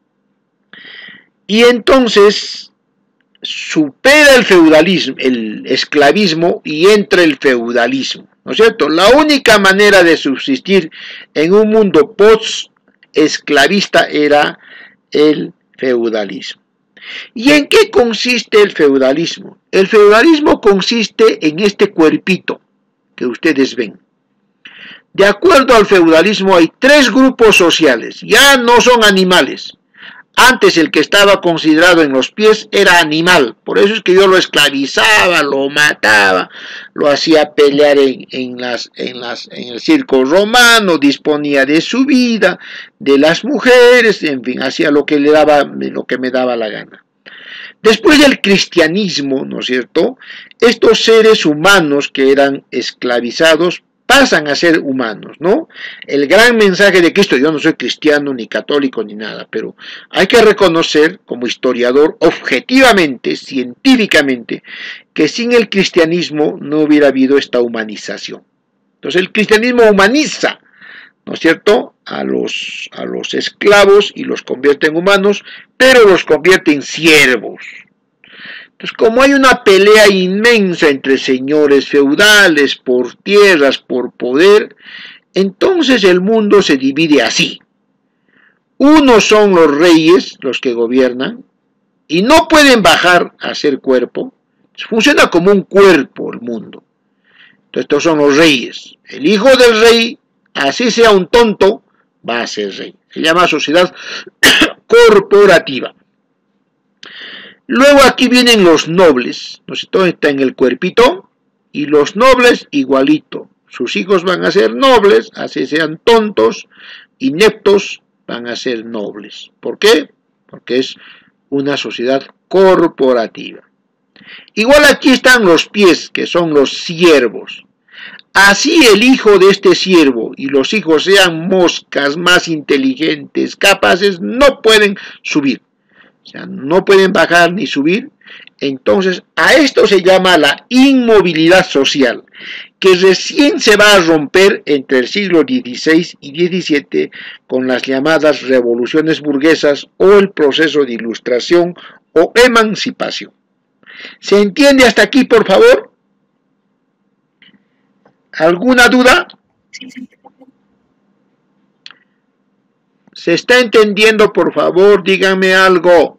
Y entonces supera el feudalismo, el esclavismo y entra el feudalismo, ¿no es cierto? La única manera de subsistir en un mundo post-esclavista era el feudalismo. ¿Y en qué consiste el feudalismo? El feudalismo consiste en este cuerpito que ustedes ven. De acuerdo al feudalismo hay tres grupos sociales, ya no son animales. Antes el que estaba considerado en los pies era animal, por eso es que yo lo esclavizaba, lo mataba, lo hacía pelear en, en, las, en, las, en el circo romano, disponía de su vida, de las mujeres, en fin, hacía lo que, le daba, lo que me daba la gana. Después del cristianismo, ¿no es cierto?, estos seres humanos que eran esclavizados pasan a ser humanos, ¿no? El gran mensaje de Cristo, yo no soy cristiano, ni católico, ni nada, pero hay que reconocer como historiador, objetivamente, científicamente, que sin el cristianismo no hubiera habido esta humanización. Entonces el cristianismo humaniza, ¿no es cierto?, a los, a los esclavos y los convierte en humanos, pero los convierte en siervos. Entonces, como hay una pelea inmensa entre señores feudales por tierras, por poder, entonces el mundo se divide así. Unos son los reyes, los que gobiernan, y no pueden bajar a ser cuerpo. Funciona como un cuerpo el mundo. Entonces, estos son los reyes. El hijo del rey, así sea un tonto, va a ser rey. Se llama sociedad corporativa. Luego aquí vienen los nobles, ¿no es cierto? Está en el cuerpito, y los nobles igualito. Sus hijos van a ser nobles, así sean tontos, ineptos, van a ser nobles. ¿Por qué? Porque es una sociedad corporativa. Igual aquí están los pies, que son los siervos. Así el hijo de este siervo y los hijos sean moscas más inteligentes, capaces, no pueden subir. O sea, no pueden bajar ni subir. Entonces, a esto se llama la inmovilidad social, que recién se va a romper entre el siglo dieciséis y diecisiete con las llamadas revoluciones burguesas o el proceso de ilustración o emancipación. ¿Se entiende hasta aquí, por favor? ¿Alguna duda? ¿Se está entendiendo, por favor? Díganme algo.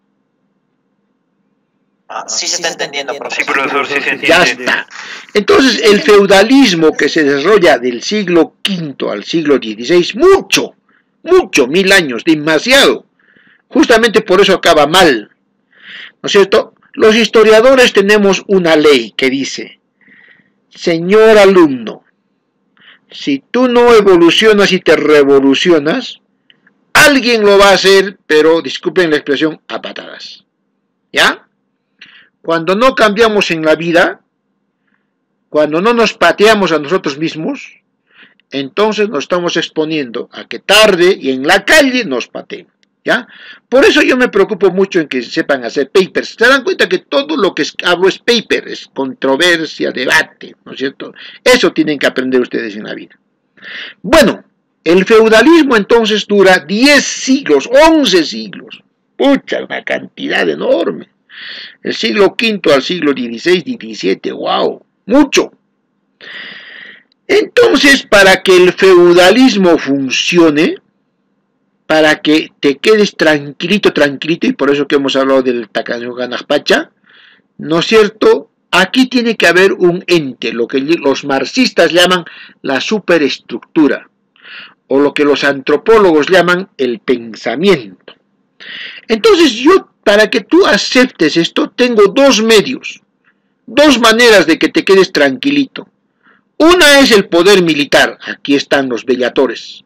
Ah, sí se está entendiendo, profesor. Sí, profesor, sí se entiende. Ya está. Entonces, el feudalismo que se desarrolla del siglo quinto al siglo dieciséis, mucho, mucho, mil años, demasiado. Justamente por eso acaba mal. ¿No es cierto? Los historiadores tenemos una ley que dice, señor alumno, si tú no evolucionas y te revolucionas, alguien lo va a hacer, pero disculpen la expresión, a patadas. ¿Ya? Cuando no cambiamos en la vida, cuando no nos pateamos a nosotros mismos, entonces nos estamos exponiendo a que tarde y en la calle nos pateen. ¿Ya? Por eso yo me preocupo mucho en que sepan hacer papers. Se dan cuenta que todo lo que hablo es paper, es controversia, debate, ¿no es cierto? Eso tienen que aprender ustedes en la vida. Bueno, el feudalismo entonces dura diez siglos, once siglos. Pucha, una cantidad enorme. El siglo quinto al siglo dieciséis, diecisiete, wow, mucho. Entonces, para que el feudalismo funcione, para que te quedes tranquilito, tranquilito, y por eso que hemos hablado del tacaño ganajpacha, ¿no es cierto? Aquí tiene que haber un ente, lo que los marxistas llaman la superestructura, o lo que los antropólogos llaman el pensamiento. Entonces yo, para que tú aceptes esto, tengo dos medios, dos maneras de que te quedes tranquilito. Una es el poder militar, aquí están los bellatores.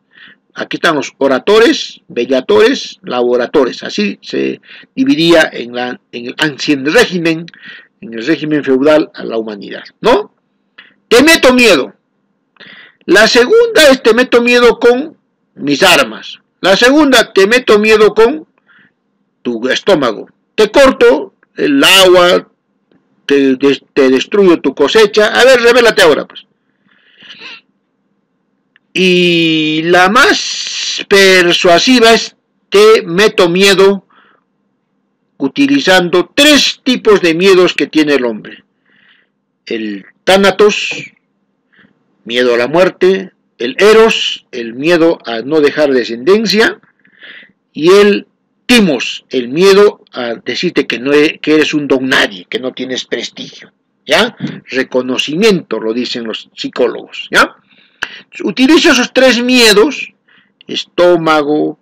Aquí están los oratores, bellatores, laboratores. Así se dividía en, la, en el ancien régimen, en el régimen feudal a la humanidad, ¿no? Te meto miedo. La segunda es te meto miedo con mis armas. La segunda, te meto miedo con tu estómago. Te corto el agua, te, te destruyo tu cosecha. A ver, revélate ahora, pues. Y la más persuasiva es te meto miedo utilizando tres tipos de miedos que tiene el hombre. El tánatos, miedo a la muerte, el eros, el miedo a no dejar descendencia, y el timos, el miedo a decirte que, no eres, que eres un don nadie, que no tienes prestigio, ¿ya? Reconocimiento, lo dicen los psicólogos, ¿ya? Utilizo esos tres miedos, estómago,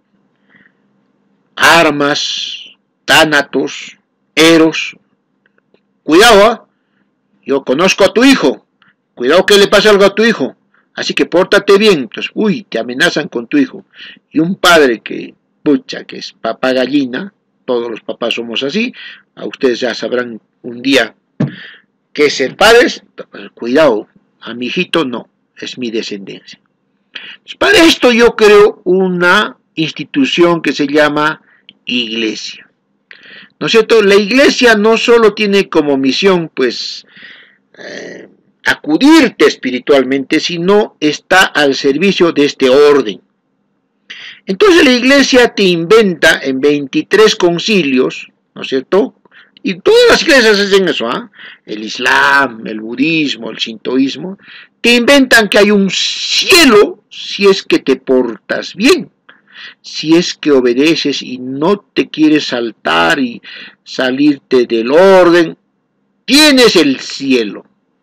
armas, tánatos, eros. Cuidado, ¿eh? Yo conozco a tu hijo, cuidado que le pase algo a tu hijo, así que pórtate bien. Entonces, uy, te amenazan con tu hijo. Y un padre que, pucha, que es papá gallina, todos los papás somos así, a ustedes ya sabrán un día que ser padres, cuidado, a mi hijito no, es mi descendencia. Entonces, para esto yo creo una institución que se llama iglesia. ¿No es cierto? La iglesia no solo tiene como misión, pues, eh, acudirte espiritualmente, sino está al servicio de este orden. Entonces la iglesia te inventa en veintitrés concilios, ¿no es cierto? Y todas las iglesias hacen eso, ¿ah? ¿eh? El islam, el budismo, el sintoísmo, te inventan que hay un cielo si es que te portas bien. Si es que obedeces y no te quieres saltar y salirte del orden, tienes el cielo.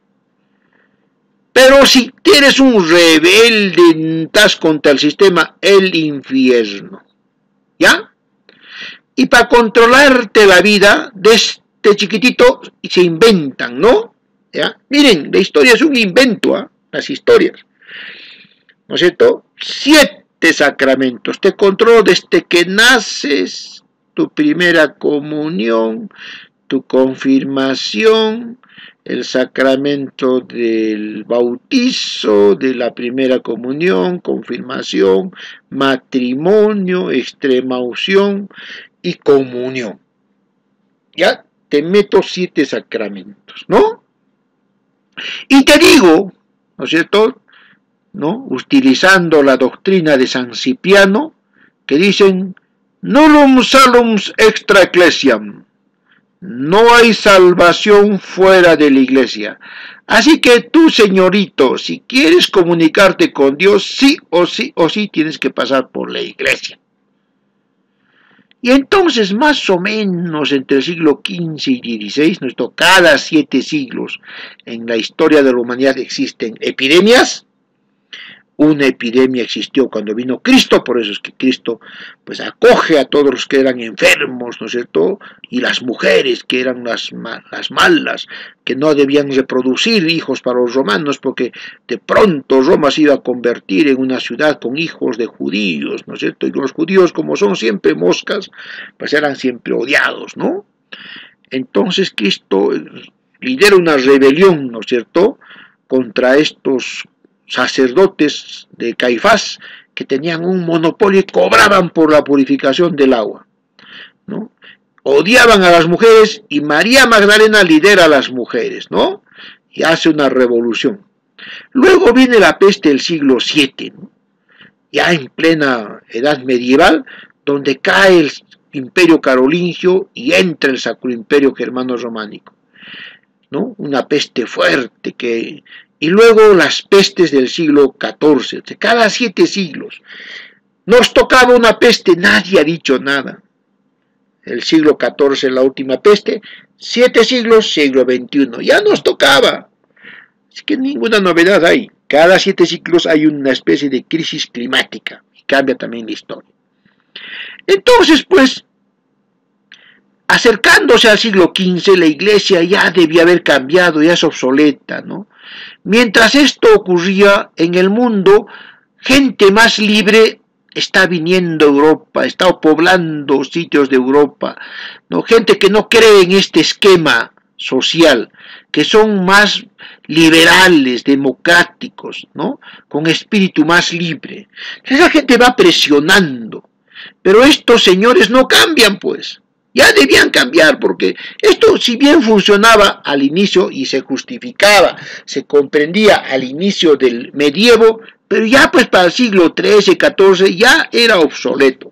Pero si eres un rebelde, estás contra el sistema, el infierno. ¿Ya? Y para controlarte la vida, desde chiquitito se inventan, ¿no? ¿Ya? Miren, la historia es un invento, ¿eh? Las historias. ¿No es cierto? Siete sacramentos, te controlo desde que naces, tu primera comunión, tu confirmación, el sacramento del bautizo, de la primera comunión, confirmación, matrimonio, extrema unción y comunión. Ya te meto siete sacramentos, ¿no? Y te digo, ¿no es cierto?, ¿no?, utilizando la doctrina de San Cipriano, que dicen, nullum salum extra ecclesiam, no hay salvación fuera de la iglesia. Así que tú, señorito, si quieres comunicarte con Dios, sí o sí o sí tienes que pasar por la iglesia. Y entonces, más o menos entre el siglo quince y dieciséis, ¿no?, cada siete siglos en la historia de la humanidad existen epidemias. Una epidemia existió cuando vino Cristo, por eso es que Cristo pues acoge a todos los que eran enfermos, ¿no es cierto? Y las mujeres que eran las, las malas, que no debían reproducir hijos para los romanos, porque de pronto Roma se iba a convertir en una ciudad con hijos de judíos, ¿no es cierto? Y los judíos, como son siempre moscas, pues eran siempre odiados, ¿no? Entonces Cristo lidera una rebelión, ¿no es cierto?, contra estos sacerdotes de Caifás que tenían un monopolio y cobraban por la purificación del agua, ¿no? Odiaban a las mujeres y María Magdalena lidera a las mujeres, ¿no? Y hace una revolución. Luego viene la peste del siglo siete, ¿no?, ya en plena edad medieval, donde cae el imperio carolingio y entra el Sacro Imperio Germano Románico, ¿no? Una peste fuerte que... Y luego las pestes del siglo catorce, cada siete siglos. Nos tocaba una peste, nadie ha dicho nada. El siglo catorce, la última peste, siete siglos, siglo veintiuno, ya nos tocaba. Así que ninguna novedad hay. Cada siete siglos hay una especie de crisis climática, y cambia también la historia. Entonces, pues, acercándose al siglo quince, la iglesia ya debía haber cambiado, ya es obsoleta, ¿no? Mientras esto ocurría en el mundo, gente más libre está viniendo a Europa, está poblando sitios de Europa, ¿no? Gente que no cree en este esquema social, que son más liberales, democráticos, ¿no? Con espíritu más libre. Esa gente va presionando, pero estos señores no cambian, pues. Ya debían cambiar, porque esto, si bien funcionaba al inicio y se justificaba, se comprendía al inicio del medievo, pero ya pues para el siglo trece, catorce ya era obsoleto.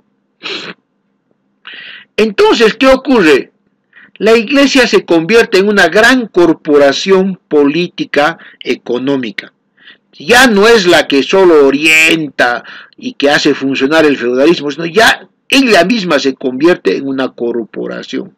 Entonces, ¿qué ocurre? La Iglesia se convierte en una gran corporación política económica. Ya no es la que solo orienta y que hace funcionar el feudalismo, sino ya ella misma se convierte en una corporación.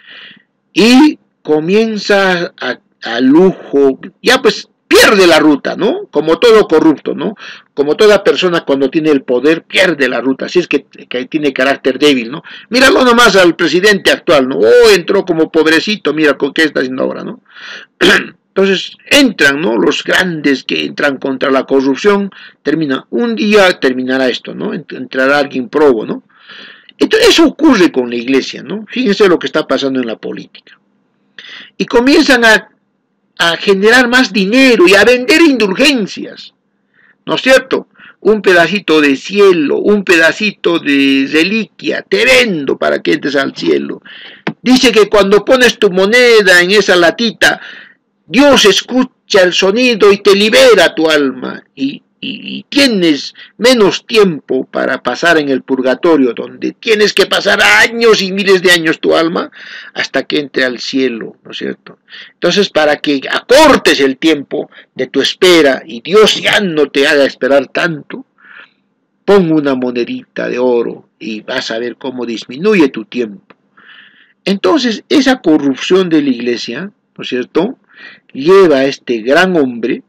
Y comienza a, a lujo, ya pues pierde la ruta, ¿no? Como todo corrupto, ¿no? Como toda persona cuando tiene el poder pierde la ruta, así es que, que tiene carácter débil, ¿no? Míralo nomás al presidente actual, ¿no? Oh, entró como pobrecito, mira con qué está haciendo ahora, ¿no? Entonces entran, ¿no? Los grandes que entran contra la corrupción, termina, un día terminará esto, ¿no? Entrará alguien probo, ¿no? Entonces eso ocurre con la Iglesia, ¿no? Fíjense lo que está pasando en la política. Y comienzan a a generar más dinero y a vender indulgencias, ¿no es cierto? Un pedacito de cielo, un pedacito de reliquia, te vendo para que entres al cielo. Dice que cuando pones tu moneda en esa latita, Dios escucha el sonido y te libera tu alma, y, y, y tienes menos tiempo para pasar en el purgatorio, donde tienes que pasar años y miles de años tu alma, hasta que entre al cielo, ¿no es cierto? Entonces, para que acortes el tiempo de tu espera, y Dios ya no te haga esperar tanto, pon una monedita de oro, y vas a ver cómo disminuye tu tiempo. Entonces, esa corrupción de la Iglesia, ¿no es cierto?, lleva a este gran hombre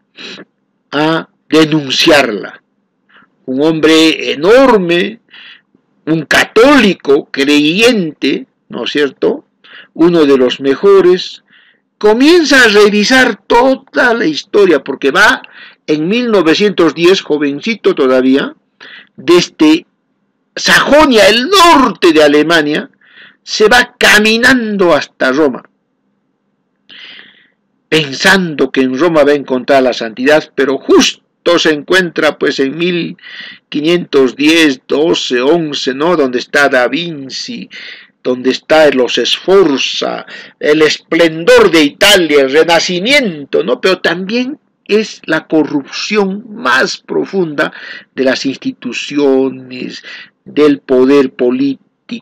a denunciarla. Un hombre enorme, un católico creyente, ¿no es cierto?, uno de los mejores, comienza a revisar toda la historia, porque va en mil novecientos diez, jovencito todavía, desde Sajonia, el norte de Alemania, se va caminando hasta Roma, pensando que en Roma va a encontrar la santidad, pero justo se encuentra pues en mil quinientos diez, doce, once, ¿no? Donde está Da Vinci, donde está los Sforza, el esplendor de Italia, el Renacimiento, ¿no? Pero también es la corrupción más profunda de las instituciones, del poder político,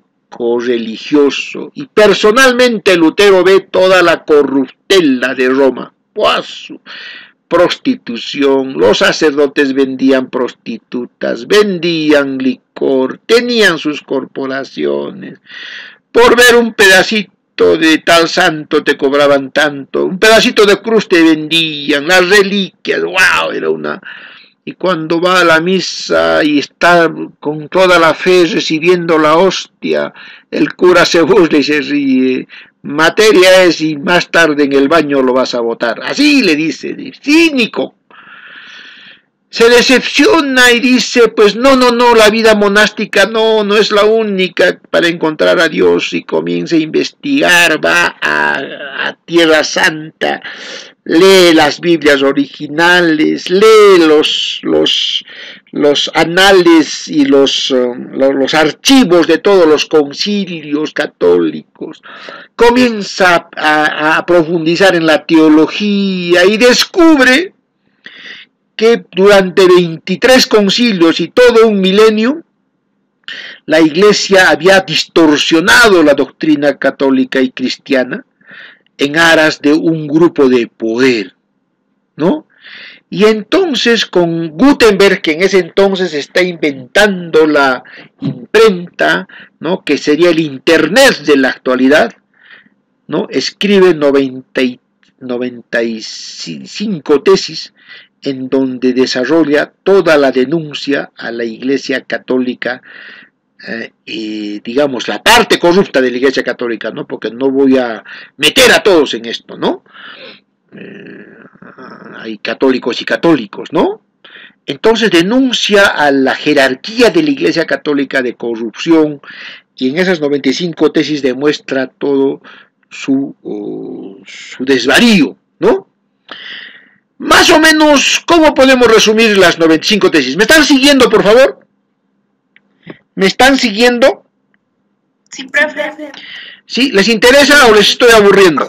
religioso, y personalmente Lutero ve toda la corruptela de Roma. ¡Pues! Prostitución, los sacerdotes vendían prostitutas, vendían licor, tenían sus corporaciones, por ver un pedacito de tal santo te cobraban tanto, un pedacito de cruz te vendían, las reliquias, wow, era una... Y cuando va a la misa y está con toda la fe recibiendo la hostia, el cura se burla y se ríe. Materia es y más tarde en el baño lo vas a botar. Así le dice, cínico. Se decepciona y dice, pues no, no, no, la vida monástica no, no es la única para encontrar a Dios, y comienza a investigar, va a, a Tierra Santa, lee las Biblias originales, lee los, los, los anales y los, um, los, los archivos de todos los concilios católicos, comienza a, a profundizar en la teología y descubre que durante veintitrés concilios y todo un milenio, la Iglesia había distorsionado la doctrina católica y cristiana en aras de un grupo de poder, ¿no? Y entonces con Gutenberg, que en ese entonces está inventando la imprenta, ¿no?, que sería el Internet de la actualidad, ¿no?, escribe noventa y cinco tesis en donde desarrolla toda la denuncia a la Iglesia Católica, eh, y digamos la parte corrupta de la Iglesia Católica, ¿no? Porque no voy a meter a todos en esto, ¿no? Eh, hay católicos y católicos, ¿no? entonces denuncia a la jerarquía de la Iglesia Católica de corrupción, y en esas noventa y cinco tesis demuestra todo su, uh, su desvarío, ¿no? Más o menos, ¿cómo podemos resumir las noventa y cinco tesis? ¿Me están siguiendo, por favor? ¿Me están siguiendo? Sí, profe. ¿Sí? ¿Les interesa o les estoy aburriendo?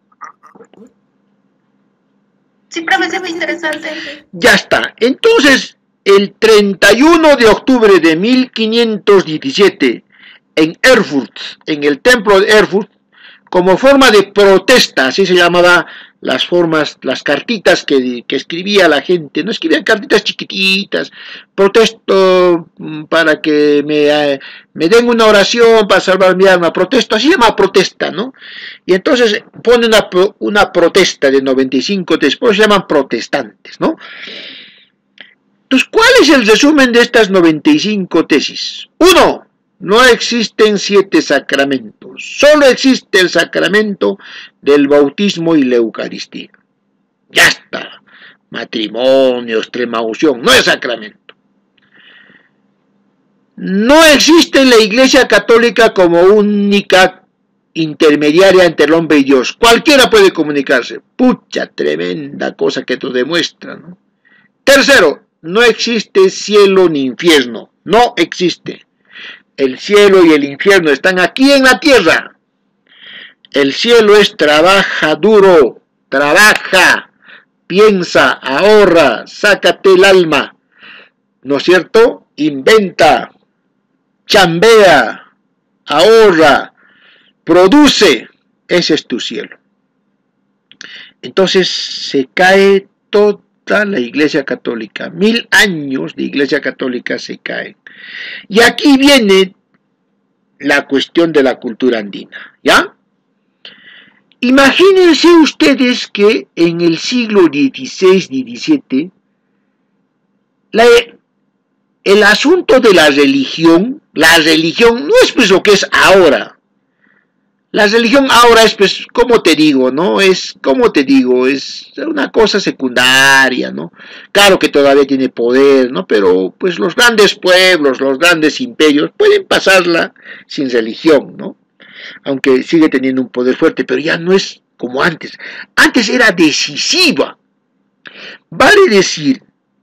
Sí, profe, es muy interesante. Ya está. Entonces, el treinta y uno de octubre de mil quinientos diecisiete, en Erfurt, en el templo de Erfurt, como forma de protesta, así se llamaba las formas, las cartitas que, que escribía la gente, no escribían cartitas chiquititas, protesto para que me, eh, me den una oración para salvar mi alma, protesto, así se llama protesta, ¿no? Y entonces pone una, una protesta de noventa y cinco, después se llaman protestantes, ¿no? Entonces, ¿cuál es el resumen de estas noventa y cinco tesis? Uno, no existen siete sacramentos, solo existe el sacramento del bautismo y la Eucaristía. Ya está. Matrimonio, extrema unción, no es sacramento. No existe la Iglesia Católica como única intermediaria entre el hombre y Dios. Cualquiera puede comunicarse. Pucha, tremenda cosa que esto demuestra, ¿no? Tercero, no existe cielo ni infierno. No existe. El cielo y el infierno están aquí en la tierra. El cielo es trabaja duro, trabaja, piensa, ahorra, sácate el alma, ¿no es cierto? Inventa, chambea, ahorra, produce, ese es tu cielo. Entonces se cae toda la Iglesia Católica, mil años de Iglesia Católica se caen. Y aquí viene la cuestión de la cultura andina, ¿ya? Imagínense ustedes que en el siglo dieciséis diecisiete, la, el asunto de la religión, la religión no es pues lo que es ahora. La religión ahora es, pues, como te digo, ¿no? Es, como te digo, es una cosa secundaria, ¿no? Claro que todavía tiene poder, ¿no? Pero, pues, los grandes pueblos, los grandes imperios pueden pasarla sin religión, ¿no? Aunque sigue teniendo un poder fuerte, pero ya no es como antes. Antes era decisiva. Vale decir,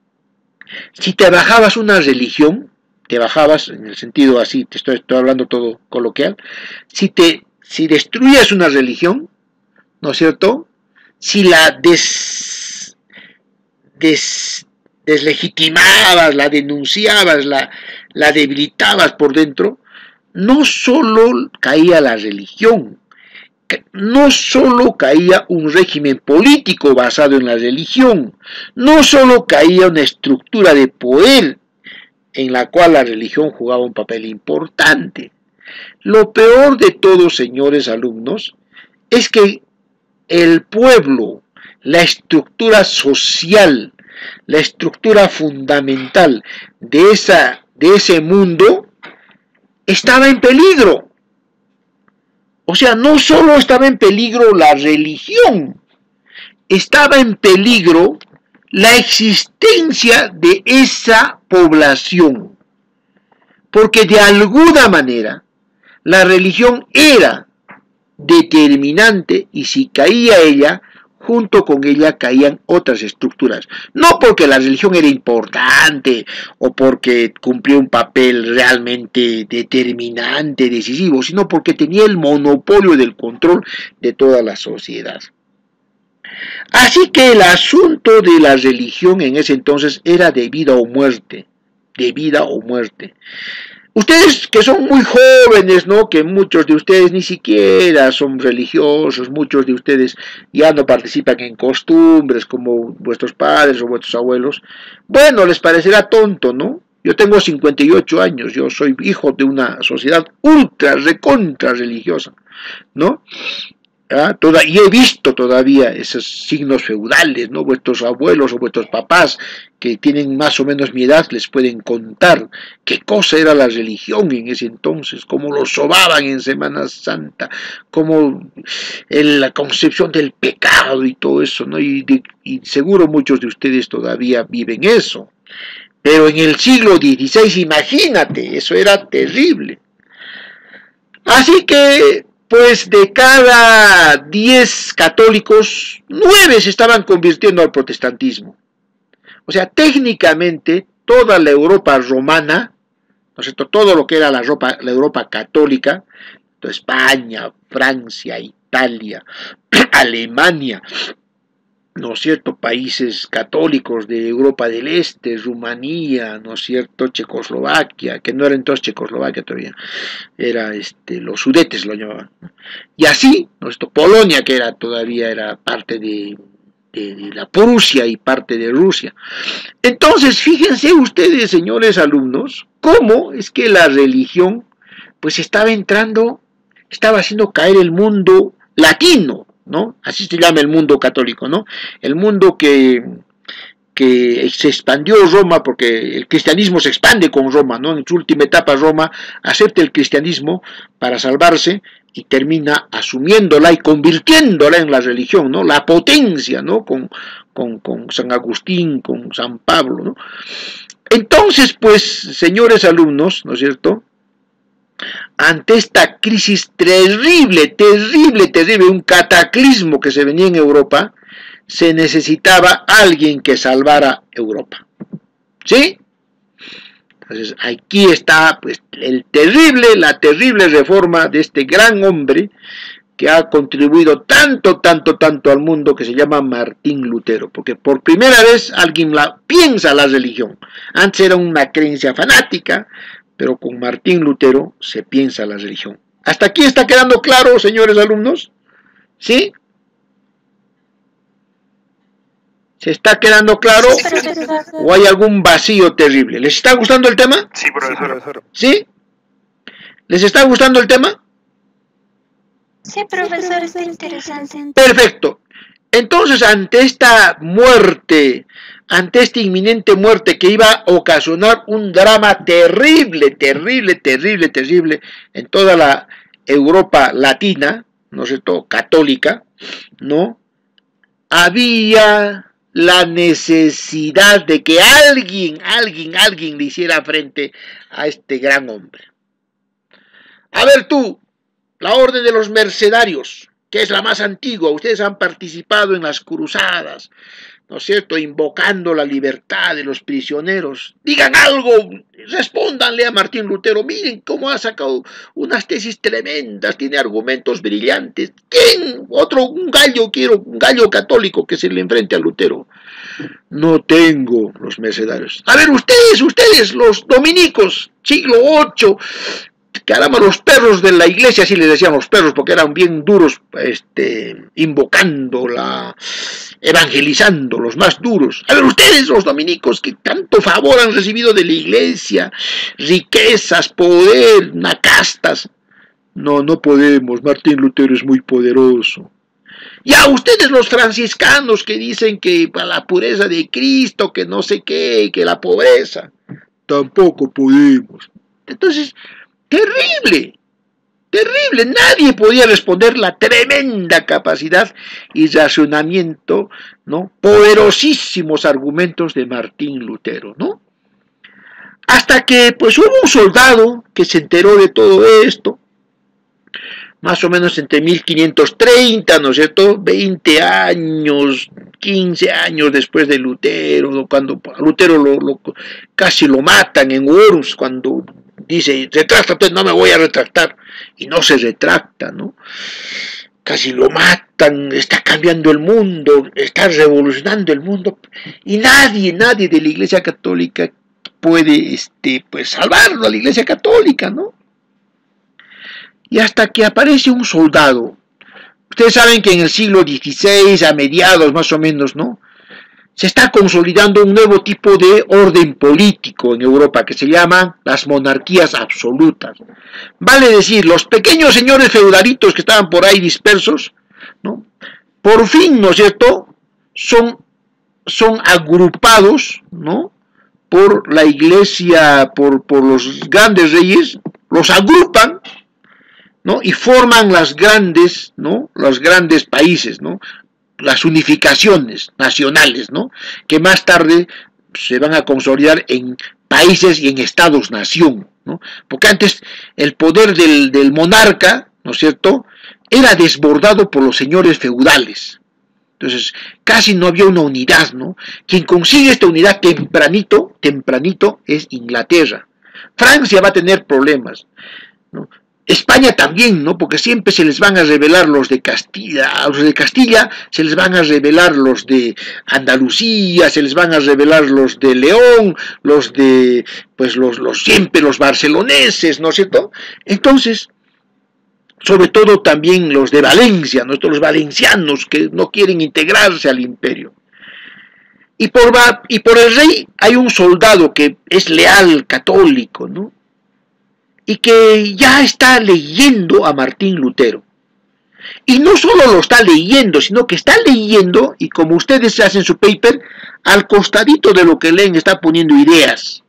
si te bajabas una religión, te bajabas, en el sentido así, te estoy, estoy hablando todo coloquial, si te... Si destruías una religión, ¿no es cierto? Si la des, des, deslegitimabas, la denunciabas, la, la debilitabas por dentro, no solo caía la religión, no solo caía un régimen político basado en la religión, no solo caía una estructura de poder en la cual la religión jugaba un papel importante. Lo peor de todo, señores alumnos, es que el pueblo, la estructura social, la estructura fundamental de, esa, de ese mundo, estaba en peligro. O sea, no solo estaba en peligro la religión, estaba en peligro la existencia de esa población. Porque de alguna manera, la religión era determinante y si caía ella, junto con ella caían otras estructuras. No porque la religión era importante o porque cumplía un papel realmente determinante, decisivo, sino porque tenía el monopolio del control de toda la sociedad. Así que el asunto de la religión en ese entonces era de vida o muerte, de vida o muerte. Ustedes que son muy jóvenes, ¿no? Que muchos de ustedes ni siquiera son religiosos, muchos de ustedes ya no participan en costumbres como vuestros padres o vuestros abuelos. Bueno, les parecerá tonto, ¿no? Yo tengo cincuenta y ocho años, yo soy hijo de una sociedad ultra, recontra religiosa, ¿no? ¿Ah? Toda, y he visto todavía esos signos feudales, ¿no? Vuestros abuelos o vuestros papás que tienen más o menos mi edad les pueden contar qué cosa era la religión en ese entonces, cómo lo sobaban en Semana Santa, cómo en la concepción del pecado y todo eso, ¿no? Y, de, y seguro muchos de ustedes todavía viven eso. Pero en el siglo dieciséis, imagínate, eso era terrible. Así que, pues de cada diez católicos, nueve se estaban convirtiendo al protestantismo. O sea, técnicamente, toda la Europa romana, ¿no es cierto?, todo lo que era la Europa, la Europa católica, España, Francia, Italia, Alemania, ¿no es cierto?, países católicos de Europa del Este, Rumanía, ¿no es cierto?, Checoslovaquia, que no era entonces Checoslovaquia todavía, era este, los Sudetes lo llamaban, y así, ¿no es cierto?, Polonia, que era todavía era parte de, de, de la Prusia y parte de Rusia. Entonces, fíjense ustedes, señores alumnos, cómo es que la religión, pues estaba entrando, estaba haciendo caer el mundo latino, ¿no? Así se llama el mundo católico, ¿no? El mundo que, que se expandió Roma, porque el cristianismo se expande con Roma, ¿no? En su última etapa Roma acepta el cristianismo para salvarse y termina asumiéndola y convirtiéndola en la religión, ¿no? La potencia, ¿no? Con, con, con San Agustín, con San Pablo, ¿no? Entonces, pues, señores alumnos, ¿no es cierto?, ante esta crisis terrible, terrible, terrible, un cataclismo que se venía en Europa, se necesitaba alguien que salvara Europa. ¿Sí? Entonces, aquí está pues el terrible, la terrible reforma de este gran hombre que ha contribuido tanto, tanto, tanto al mundo, que se llama Martín Lutero, porque por primera vez alguien la piensa la religión. Antes era una creencia fanática, pero con Martín Lutero se piensa la religión. ¿Hasta aquí está quedando claro, señores alumnos? ¿Sí? ¿Se está quedando claro? ¿O hay algún vacío terrible? ¿Les está gustando el tema? Sí, profesor. ¿Sí? ¿Les está gustando el tema? Sí, profesor, está interesante. Perfecto. Entonces, ante esta muerte, ante esta inminente muerte que iba a ocasionar un drama terrible, terrible, terrible, terrible en toda la Europa latina, ¿no es cierto?, católica, ¿no?, había la necesidad de que alguien, alguien, alguien le hiciera frente a este gran hombre. A ver tú, la Orden de los Mercedarios, que es la más antigua, ustedes han participado en las cruzadas, ¿no es cierto?, invocando la libertad de los prisioneros. Digan algo, respóndanle a Martín Lutero, miren cómo ha sacado unas tesis tremendas, tiene argumentos brillantes. ¿Quién? Otro, un gallo quiero, un gallo católico que se le enfrente a Lutero. No tengo los mercedarios. A ver, ustedes, ustedes, los dominicos, siglo ocho, caramba, los perros de la iglesia, así les decían los perros, porque eran bien duros, este, invocando la, evangelizando, los más duros. A ver, ustedes, los dominicos, que tanto favor han recibido de la iglesia, riquezas, poder, castas. No, no podemos, Martín Lutero es muy poderoso. Ya ustedes, los franciscanos, que dicen que para la pureza de Cristo, que no sé qué, que la pobreza, tampoco podemos. Entonces, terrible, terrible, nadie podía responder la tremenda capacidad y razonamiento, ¿no?, poderosísimos argumentos de Martín Lutero, ¿no? Hasta que, pues, hubo un soldado que se enteró de todo esto, más o menos entre mil quinientos treinta, ¿no es cierto?, veinte años, quince años después de Lutero, cuando a Lutero lo, lo, casi lo matan en Worms, cuando dice, retráctate, no me voy a retractar, y no se retracta, ¿no? Casi lo matan, está cambiando el mundo, está revolucionando el mundo, y nadie, nadie de la Iglesia Católica puede, este, pues, salvarlo a la Iglesia Católica, ¿no? Y hasta que aparece un soldado. Ustedes saben que en el siglo dieciséis, a mediados más o menos, ¿no?, se está consolidando un nuevo tipo de orden político en Europa que se llaman las monarquías absolutas. Vale decir, los pequeños señores feudalitos que estaban por ahí dispersos, ¿no?, por fin, ¿no es cierto?, son, son agrupados, ¿no?, por la iglesia, por, por los grandes reyes, los agrupan, ¿no?, y forman las grandes, ¿no?, los grandes países, ¿no?, las unificaciones nacionales, ¿no?, que más tarde se van a consolidar en países y en estados-nación, ¿no? Porque antes el poder del, del monarca, ¿no es cierto?, era desbordado por los señores feudales. Entonces, casi no había una unidad, ¿no? Quien consigue esta unidad tempranito, tempranito es Inglaterra. Francia va a tener problemas, ¿no? España también, ¿no? Porque siempre se les van a revelar los de Castilla, a los de Castilla se les van a revelar los de Andalucía, se les van a revelar los de León, los de, pues los, los siempre los barceloneses, ¿no es cierto? Entonces, sobre todo también los de Valencia, ¿no? Los valencianos que no quieren integrarse al imperio. Y por, y por el rey hay un soldado que es leal, católico, ¿no? Y que ya está leyendo a Martín Lutero. Y no solo lo está leyendo, sino que está leyendo, y como ustedes hacen su paper, al costadito de lo que leen está poniendo ideas.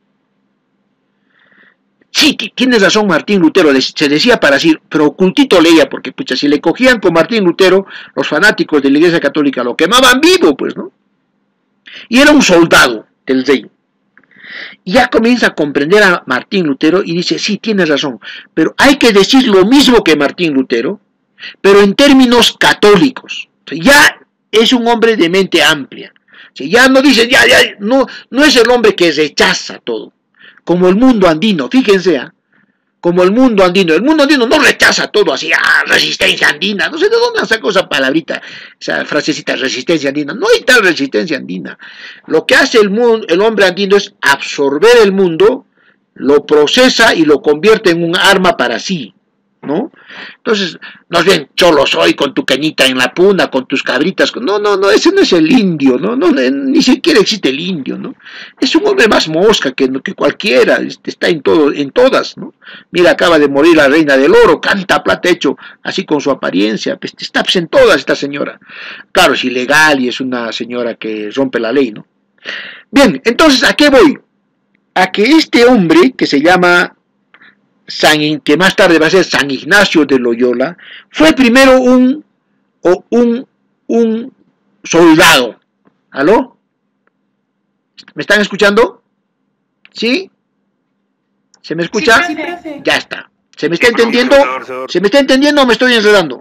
Sí, tienes razón Martín Lutero, se decía para decir, pero ocultito leía, porque pucha, si le cogían con Martín Lutero, los fanáticos de la Iglesia Católica lo quemaban vivo, pues, ¿no? Y era un soldado del rey. Y ya comienza a comprender a Martín Lutero y dice, sí, tienes razón, pero hay que decir lo mismo que Martín Lutero, pero en términos católicos. O sea, ya es un hombre de mente amplia. O sea, ya no dice, ya, ya, no, no es el hombre que rechaza todo. Como el mundo andino, fíjense, ¿eh? Como el mundo andino, el mundo andino no rechaza todo así, ah, resistencia andina, no sé de dónde sacó esa palabrita, esa frasecita, resistencia andina, no hay tal resistencia andina. Lo que hace el, mundo, el hombre andino es absorber el mundo, lo procesa y lo convierte en un arma para sí, ¿no? Entonces, no es bien cholo soy con tu cañita en la puna, con tus cabritas, con... no, no, no, ese no es el indio, no, no, ni siquiera existe el indio, ¿no? Es un hombre más mosca que, que cualquiera, está en todo, en todas, ¿no? Mira, acaba de morir la reina del oro, canta plata hecho, así con su apariencia, pues está pues, en todas esta señora. Claro, es ilegal y es una señora que rompe la ley, ¿no? Bien, entonces, ¿a qué voy? A que este hombre, que se llama... San, que más tarde va a ser San Ignacio de Loyola, fue primero un, o un, un soldado. ¿Aló? ¿Me están escuchando? ¿Sí? ¿Se me escucha? Sí, profe. Ya está. ¿Se me está entendiendo? ¿Se me está entendiendo o me estoy enredando?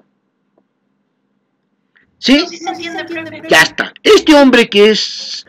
¿Sí? Sí se entiende, profe. Ya está. Este hombre que es...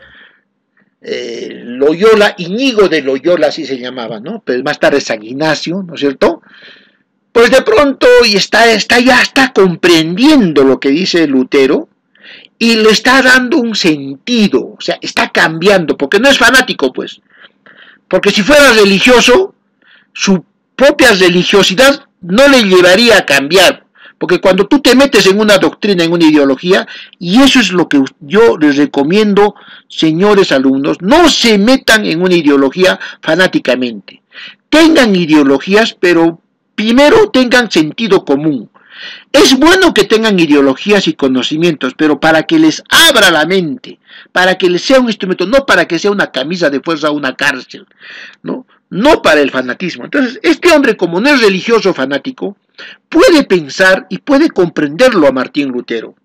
Eh, Loyola, Íñigo de Loyola, así se llamaba, ¿no? Pero más tarde San Ignacio, ¿no es cierto? Pues de pronto y está, está, ya está comprendiendo lo que dice Lutero y le está dando un sentido, o sea, está cambiando, porque no es fanático, pues. Porque si fuera religioso, su propia religiosidad no le llevaría a cambiar. Porque cuando tú te metes en una doctrina, en una ideología, y eso es lo que yo les recomiendo, señores alumnos, no se metan en una ideología fanáticamente. Tengan ideologías, pero primero tengan sentido común. Es bueno que tengan ideologías y conocimientos, pero para que les abra la mente, para que les sea un instrumento, no para que sea una camisa de fuerza o una cárcel, ¿no? No para el fanatismo. Entonces, este hombre, como no es religioso fanático, puede pensar y puede comprenderlo a Martín Lutero.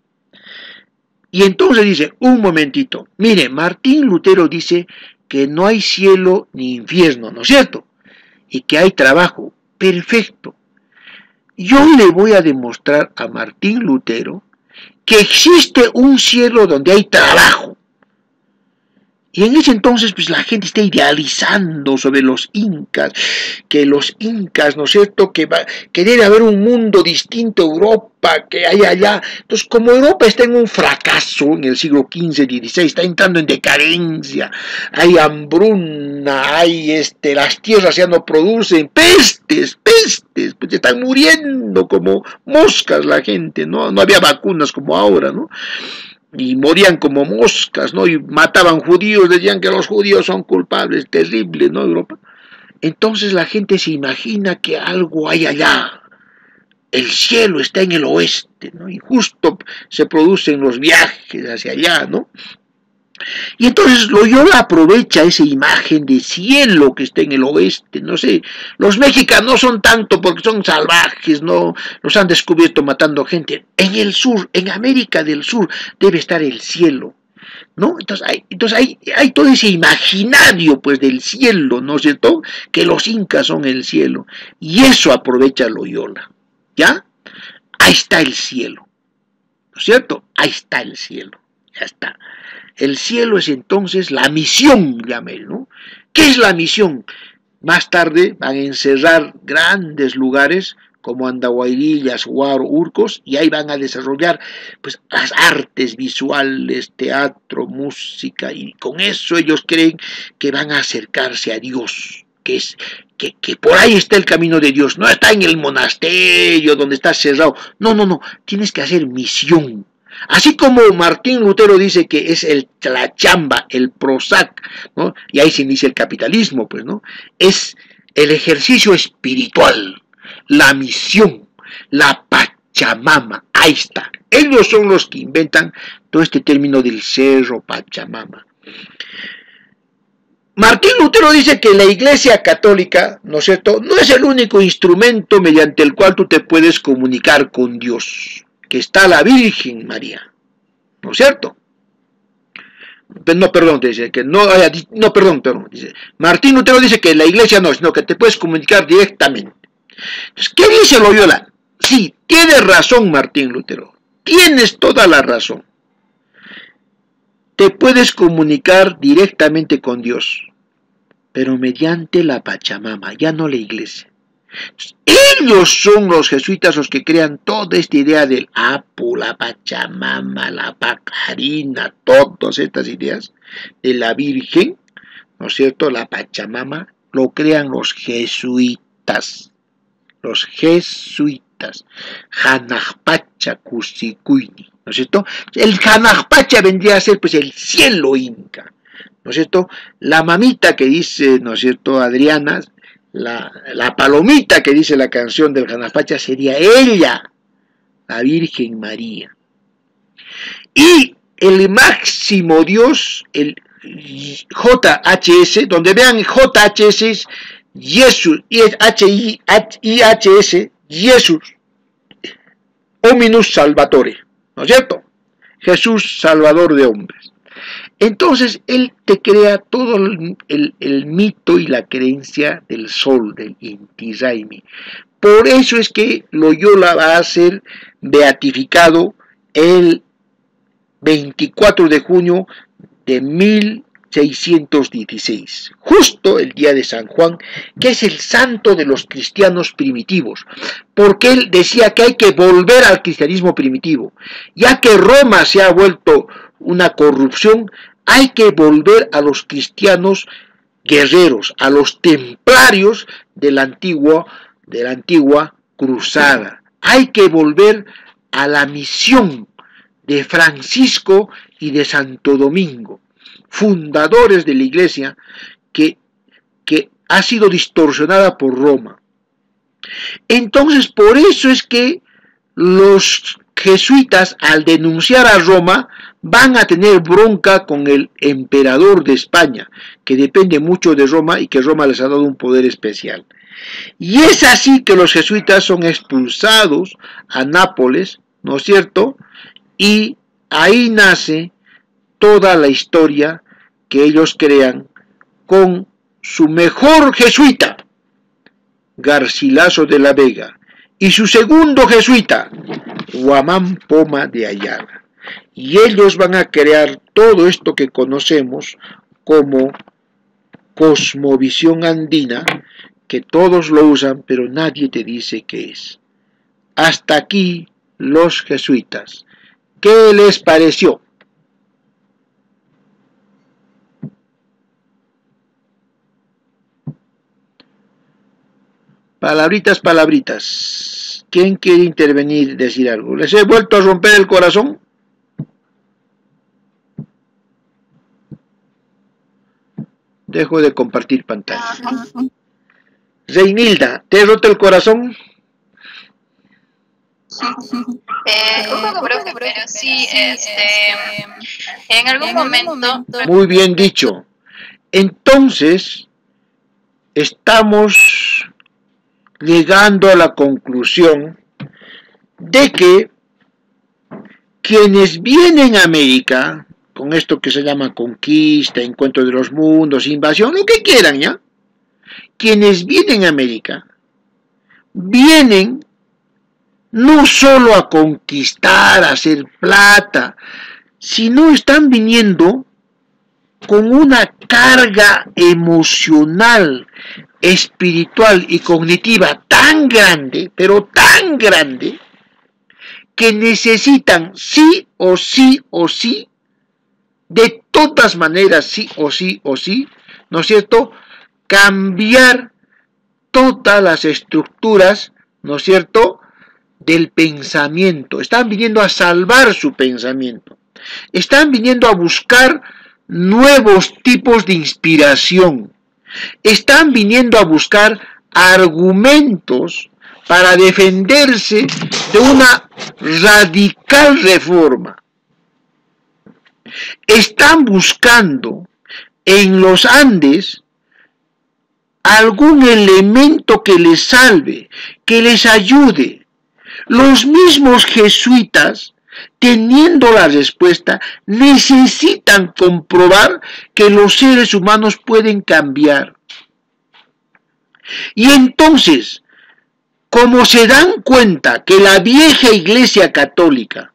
Y entonces dice, un momentito, mire, Martín Lutero dice que no hay cielo ni infierno, ¿no es cierto? Y que hay trabajo. Perfecto. Yo le voy a demostrar a Martín Lutero que existe un cielo donde hay trabajo. Y en ese entonces, pues la gente está idealizando sobre los incas, que los incas, ¿no es cierto?, que, va, que debe haber un mundo distinto a Europa, que hay allá. Entonces, como Europa está en un fracaso en el siglo quince, dieciséis, está entrando en decadencia, hay hambruna, hay, este, las tierras ya no producen, pestes, pestes, pues están muriendo como moscas la gente, ¿no? No había vacunas como ahora, ¿no? Y morían como moscas, ¿no? Y mataban judíos, decían que los judíos son culpables, terrible, ¿no? Europa. Entonces la gente se imagina que algo hay allá. El cielo está en el oeste, ¿no? Y justo se producen los viajes hacia allá, ¿no? Y entonces Loyola aprovecha esa imagen de cielo que está en el oeste, no sé, los mexicanos no son tanto porque son salvajes, no los han descubierto matando gente. En el sur, en América del Sur, debe estar el cielo, ¿no? Entonces hay, entonces hay, hay todo ese imaginario pues del cielo, ¿no es cierto? Que los incas son el cielo. Y eso aprovecha Loyola, ¿ya? Ahí está el cielo, ¿no es cierto? Ahí está el cielo, ya está. El cielo es entonces la misión, llama él, ¿no? ¿Qué es la misión? Más tarde van a encerrar grandes lugares como Andahuaylillas, Huaro, Urcos, y ahí van a desarrollar pues las artes visuales, teatro, música, y con eso ellos creen que van a acercarse a Dios, que es que, que por ahí está el camino de Dios, no está en el monasterio donde está cerrado, no, no, no, tienes que hacer misión. Así como Martín Lutero dice que es el, la chamba, el prosac, ¿no? Y ahí se inicia el capitalismo, pues, ¿no? Es el ejercicio espiritual, la misión, la Pachamama, ahí está. Ellos son los que inventan todo este término del cerro Pachamama. Martín Lutero dice que la Iglesia Católica, ¿no es cierto?, no es el único instrumento mediante el cual tú te puedes comunicar con Dios, que está la Virgen María, ¿no es cierto? No, perdón, dice que no haya, no, perdón, perdón, dice, Martín Lutero dice que la Iglesia no, sino que te puedes comunicar directamente. Entonces, ¿qué dice Loyola? Sí, tiene razón Martín Lutero, tienes toda la razón. Te puedes comunicar directamente con Dios, pero mediante la Pachamama, ya no la Iglesia. Ellos son los jesuitas los que crean toda esta idea del Apu, la Pachamama, la Pacarina, todas estas ideas de la Virgen, ¿no es cierto? La Pachamama lo crean los jesuitas, los jesuitas, Hanajpacha Kusikuini, ¿no es cierto? El Hanajpacha vendría a ser pues el cielo inca, ¿no es cierto? La mamita que dice, ¿no es cierto?, Adriana, La, la palomita que dice la canción del Hanajpacha sería ella, la Virgen María. Y el máximo Dios, el J H S, donde vean J H S es Jesús, y H I H S, Jesús, Hominus Salvatore, ¿no es cierto? Jesús, Salvador de hombres. Entonces, él te crea todo el, el, el mito y la creencia del sol, del Inti Raymi. Por eso es que Loyola va a ser beatificado el veinticuatro de junio de mil seiscientos dieciséis, justo el día de San Juan, que es el santo de los cristianos primitivos, porque él decía que hay que volver al cristianismo primitivo, ya que Roma se ha vuelto una corrupción, hay que volver a los cristianos guerreros, a los templarios de la antigua, de la antigua cruzada. Hay que volver a la misión de Francisco y de Santo Domingo, fundadores de la iglesia que, que ha sido distorsionada por Roma. Entonces, por eso es que los jesuitas, al denunciar a Roma, van a tener bronca con el emperador de España, que depende mucho de Roma y que Roma les ha dado un poder especial. Y es así que los jesuitas son expulsados a Nápoles, ¿no es cierto? Y ahí nace toda la historia que ellos crean con su mejor jesuita, Garcilaso de la Vega, y su segundo jesuita, Guamán Poma de Ayala. Y ellos van a crear todo esto que conocemos como cosmovisión andina, que todos lo usan, pero nadie te dice qué es. Hasta aquí los jesuitas. ¿Qué les pareció? Palabritas, palabritas. ¿Quién quiere intervenir y decir algo? ¿Les he vuelto a romper el corazón? Dejo de compartir pantalla. Reinilda, ¿te he roto el corazón? Eh, un poco, profe, pero sí, este, en algún momento... Muy bien dicho. Entonces, estamos llegando a la conclusión de que quienes vienen a América con esto que se llama conquista, encuentro de los mundos, invasión, lo que quieran, ¿ya? Quienes vienen a América, vienen no solo a conquistar, a hacer plata, sino están viniendo con una carga emocional, espiritual y cognitiva tan grande, pero tan grande, que necesitan sí o sí o sí, de todas maneras sí o sí o sí, ¿no es cierto?, cambiar todas las estructuras, ¿no es cierto?, del pensamiento. Están viniendo a salvar su pensamiento. Están viniendo a buscar nuevos tipos de inspiración. Están viniendo a buscar argumentos para defenderse de una radical reforma. Están buscando en los Andes algún elemento que les salve, que les ayude. Los mismos jesuitas, teniendo la respuesta, necesitan comprobar que los seres humanos pueden cambiar. Y entonces, como se dan cuenta que la vieja Iglesia Católica,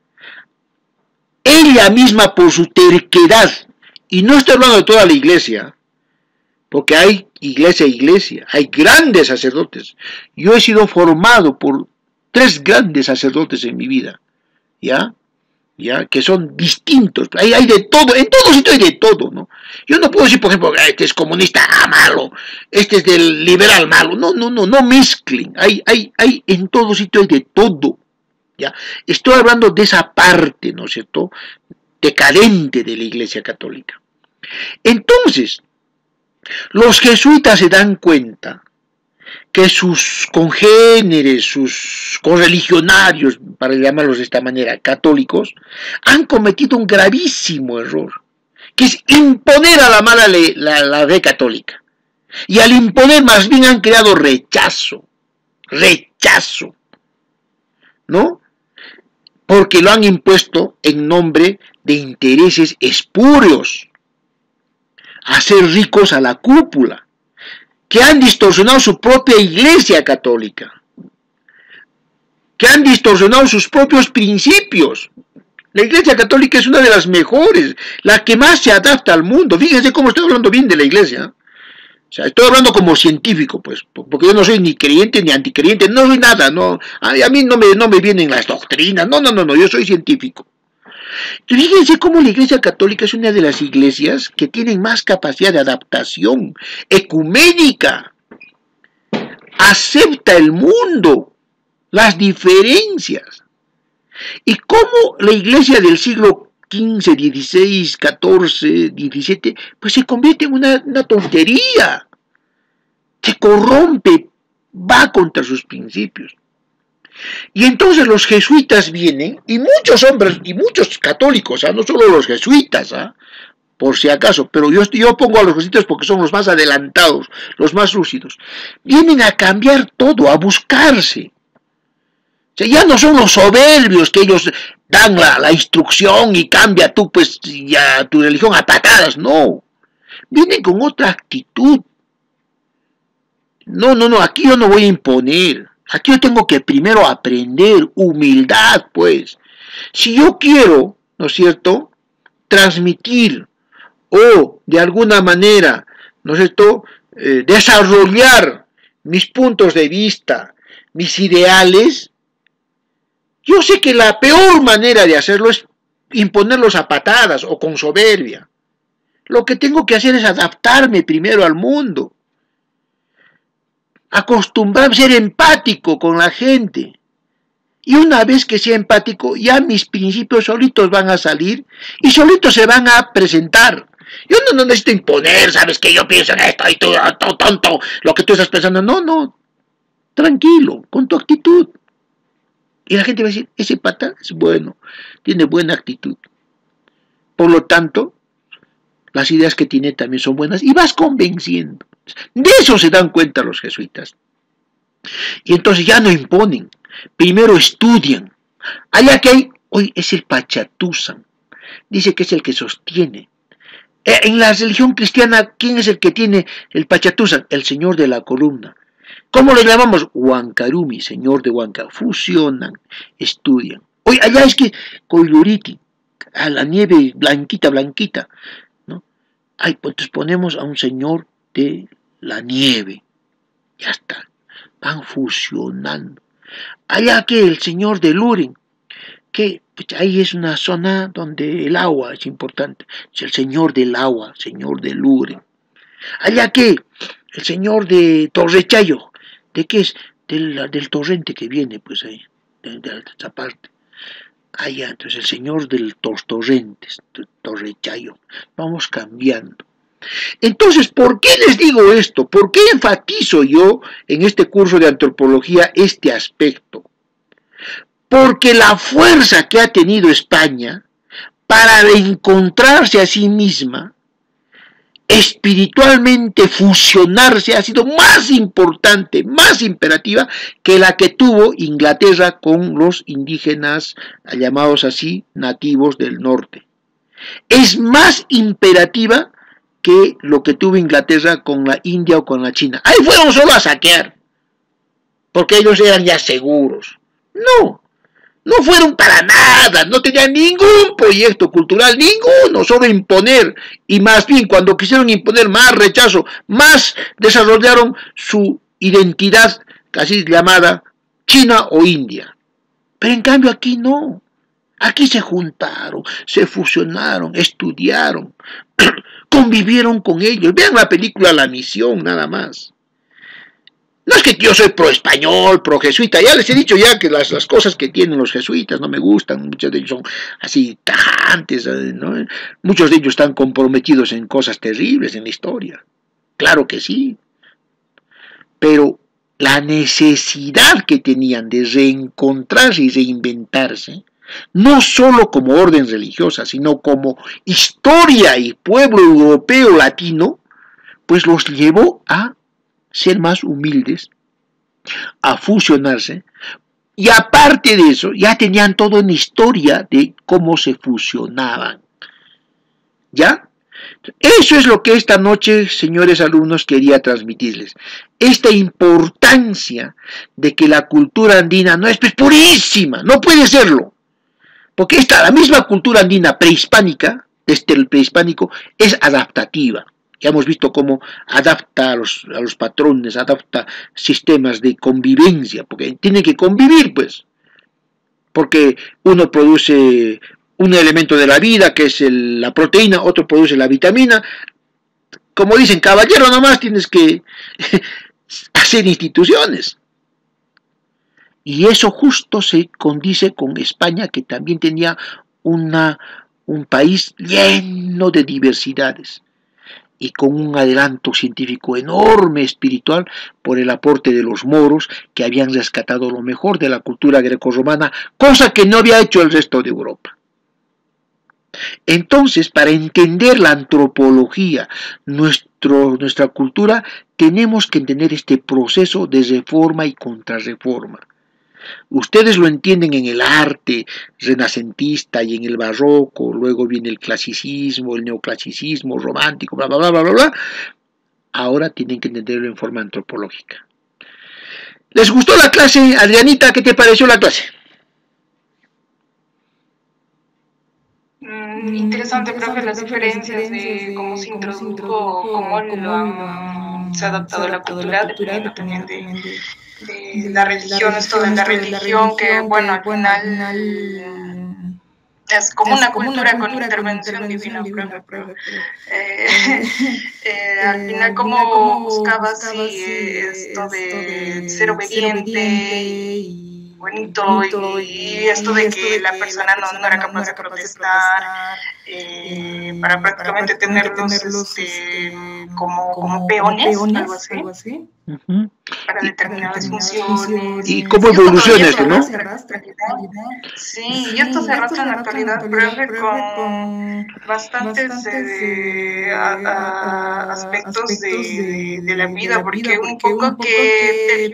ella misma por su terquedad, y no estoy hablando de toda la Iglesia, porque hay iglesia e iglesia, hay grandes sacerdotes. Yo he sido formado por tres grandes sacerdotes en mi vida, ¿ya? ¿Ya? Que son distintos, hay, hay de todo, en todo sitio hay de todo, ¿no? Yo no puedo decir, por ejemplo, este es comunista, ah, malo, este es del liberal, malo, no, no, no, no mezclen, hay, hay, hay, en todo sitio hay de todo, ¿ya? Estoy hablando de esa parte, ¿no es cierto?, decadente de la Iglesia Católica. Entonces, los jesuitas se dan cuenta que sus congéneres, sus correligionarios, para llamarlos de esta manera, católicos, han cometido un gravísimo error, que es imponer a la mala ley, la, la fe católica. Y al imponer más bien han creado rechazo, rechazo, ¿no? Porque lo han impuesto en nombre de intereses espurios, hacer ricos a la cúpula, que han distorsionado su propia Iglesia Católica, que han distorsionado sus propios principios. La Iglesia Católica es una de las mejores, la que más se adapta al mundo. Fíjense cómo estoy hablando bien de la Iglesia. O sea, estoy hablando como científico, pues, porque yo no soy ni creyente ni anticreyente, no soy nada, no, a mí no me, no me vienen las doctrinas, no, no, no, no, yo soy científico. Fíjense cómo la Iglesia Católica es una de las iglesias que tienen más capacidad de adaptación ecuménica, acepta el mundo, las diferencias. Y cómo la iglesia del siglo quince, dieciséis, catorce, diecisiete, pues se convierte en una, una tontería, se corrompe, va contra sus principios. Y entonces los jesuitas vienen, y muchos hombres, y muchos católicos, ¿ah? No solo los jesuitas, ¿ah? Por si acaso, pero yo, yo pongo a los jesuitas porque son los más adelantados, los más lúcidos, vienen a cambiar todo, a buscarse. O sea, ya no son los soberbios que ellos dan la, la instrucción y cambia tú, pues, ya tu religión a patadas, no. Vienen con otra actitud. No, no, no, aquí yo no voy a imponer. Aquí yo tengo que primero aprender, humildad, pues. Si yo quiero, ¿no es cierto?, transmitir o de alguna manera, ¿no es cierto?, eh, desarrollar mis puntos de vista, mis ideales, yo sé que la peor manera de hacerlo es imponerlos a patadas o con soberbia. Lo que tengo que hacer es adaptarme primero al mundo. Acostumbrarme a ser empático con la gente. Y una vez que sea empático, ya mis principios solitos van a salir y solitos se van a presentar. Yo no, no necesito imponer, sabes que yo pienso en esto y tú, tú tonto, lo que tú estás pensando. No, no. Tranquilo, con tu actitud. Y la gente va a decir, ese pata es bueno, tiene buena actitud. Por lo tanto, las ideas que tiene también son buenas y vas convenciendo. De eso se dan cuenta los jesuitas. Y entonces ya no imponen, primero estudian. Allá que hay, hoy es el Pachatusan, dice que es el que sostiene. En la religión cristiana, ¿quién es el que tiene el Pachatusa? El señor de la columna. ¿Cómo lo llamamos? Huancarumi, señor de Huanca. Fusionan, estudian. Oye, allá es que Coiluriti, a la nieve blanquita, blanquita, ¿no? Ay, pues entonces ponemos a un señor de la nieve. Ya está. Van fusionando. Allá que el señor de Luren, que pues ahí es una zona donde el agua es importante. Es el señor del agua, señor de Luren. Allá que el señor de Torrechayo, ¿de qué es? Del, del torrente que viene, pues ahí, de, de esa parte. Allá, entonces el señor de los torrentes, de Torrechayo. Vamos cambiando. Entonces, ¿por qué les digo esto? ¿Por qué enfatizo yo en este curso de antropología este aspecto? Porque la fuerza que ha tenido España para reencontrarse a sí misma, espiritualmente fusionarse, ha sido más importante, más imperativa que la que tuvo Inglaterra con los indígenas, llamados así, nativos del norte. Es más imperativa que lo que tuvo Inglaterra con la India o con la China. Ahí fueron solo a saquear, porque ellos eran ya seguros. No. No fueron para nada, no tenían ningún proyecto cultural, ninguno, solo imponer. Y más bien, cuando quisieron imponer más rechazo, más desarrollaron su identidad, así llamada China o India. Pero en cambio aquí no. Aquí se juntaron, se fusionaron, estudiaron, convivieron con ellos. Vean la película La Misión, nada más. No es que yo soy pro español, pro jesuita, ya les he dicho ya que las, las cosas que tienen los jesuitas no me gustan, muchos de ellos son así tajantes, ¿no? Muchos de ellos están comprometidos en cosas terribles en la historia, claro que sí, pero la necesidad que tenían de reencontrarse y reinventarse, no solo como orden religiosa, sino como historia y pueblo europeo latino, pues los llevó a ser más humildes, a fusionarse, y aparte de eso, ya tenían toda una historia de cómo se fusionaban. ¿Ya? Eso es lo que esta noche, señores alumnos, quería transmitirles. Esta importancia de que la cultura andina no es purísima, no puede serlo. Porque esta, la misma cultura andina prehispánica, desde el prehispánico, es adaptativa. Ya hemos visto cómo adapta a los, a los patrones, adapta sistemas de convivencia, porque tiene que convivir, pues. Porque uno produce un elemento de la vida, que es el, la proteína, otro produce la vitamina. Como dicen, caballero, nomás tienes que hacer instituciones. Y eso justo se condice con España, que también tenía una, un país lleno de diversidades y con un adelanto científico enorme, espiritual, por el aporte de los moros, que habían rescatado lo mejor de la cultura grecorromana, cosa que no había hecho el resto de Europa. Entonces, para entender la antropología, nuestro, nuestra cultura, tenemos que entender este proceso de reforma y contrarreforma. Ustedes lo entienden en el arte renacentista y en el barroco, luego viene el clasicismo, el neoclasicismo, romántico, bla, bla, bla, bla, bla, bla. Ahora tienen que entenderlo en forma antropológica. ¿Les gustó la clase, Adrianita? ¿Qué te pareció la clase? Mm, interesante, profe, las diferencias de cómo se introdujo, cómo lo han, se ha adaptado a la cultura, dependiendo también de... de la religión, esto de la religión, que bueno, al final es como una cultura con intervención divina, pero, eh, eh, al final como buscaba así esto de ser obediente y bonito, y, y esto de que la persona no, no era capaz de protestar, eh, para prácticamente tenerlos este, como, como peones, algo así. Uh-huh. Para determinadas funciones. ¿Y cómo evoluciona esto, no? Sí, y esto se arrastra en la actualidad, profe, con bastantes eh, a, a aspectos de, de la vida, porque un poco que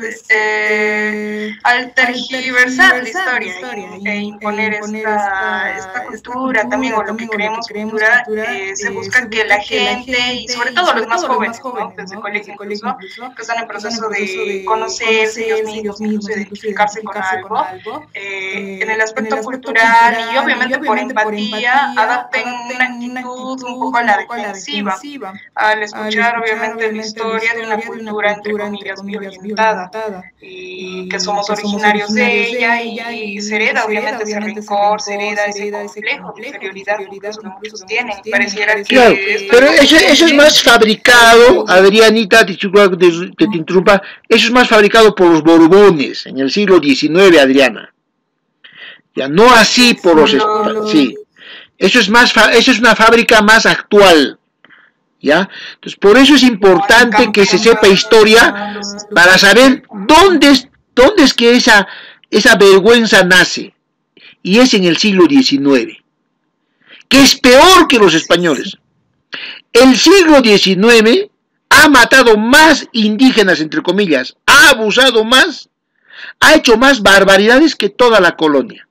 eh, al tergiversar la historia e imponer esta, esta cultura también, o lo que creemos cultura, eh, se busca que la gente, y sobre todo los más jóvenes, ¿no? Desde colegio incluso, que están en proceso de conocerse ellos mismos, incluso identificarse con algo, eh, en el aspecto cultural y obviamente por empatía, adapten una actitud un poco a la defensiva, al escuchar obviamente la historia de una cultura entre comillas muy orientada, y que somos originarios de ella, y se hereda obviamente ese rencor, se hereda ese complejo de inferioridad que incluso muchos tienen. Pareciera que claro, pero eso, eso es más fabricado, Adrianita, te, te, te interrumpa, eso es más fabricado por los Borbones en el siglo diecinueve, Adriana. Ya no así por los... Sí, eso es, más, eso es una fábrica más actual. ¿Ya? Entonces, por eso es importante que se sepa historia para saber dónde es, dónde es que esa, esa vergüenza nace. Y es en el siglo diecinueve, que es peor que los españoles. El siglo diecinueve ha matado más indígenas, entre comillas, ha abusado más, ha hecho más barbaridades que toda la colonia.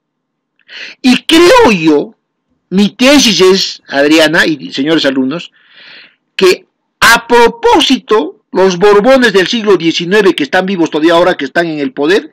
Y creo yo, mi tesis es, Adriana y señores alumnos, que a propósito, los Borbones del siglo diecinueve, que están vivos todavía ahora, que están en el poder,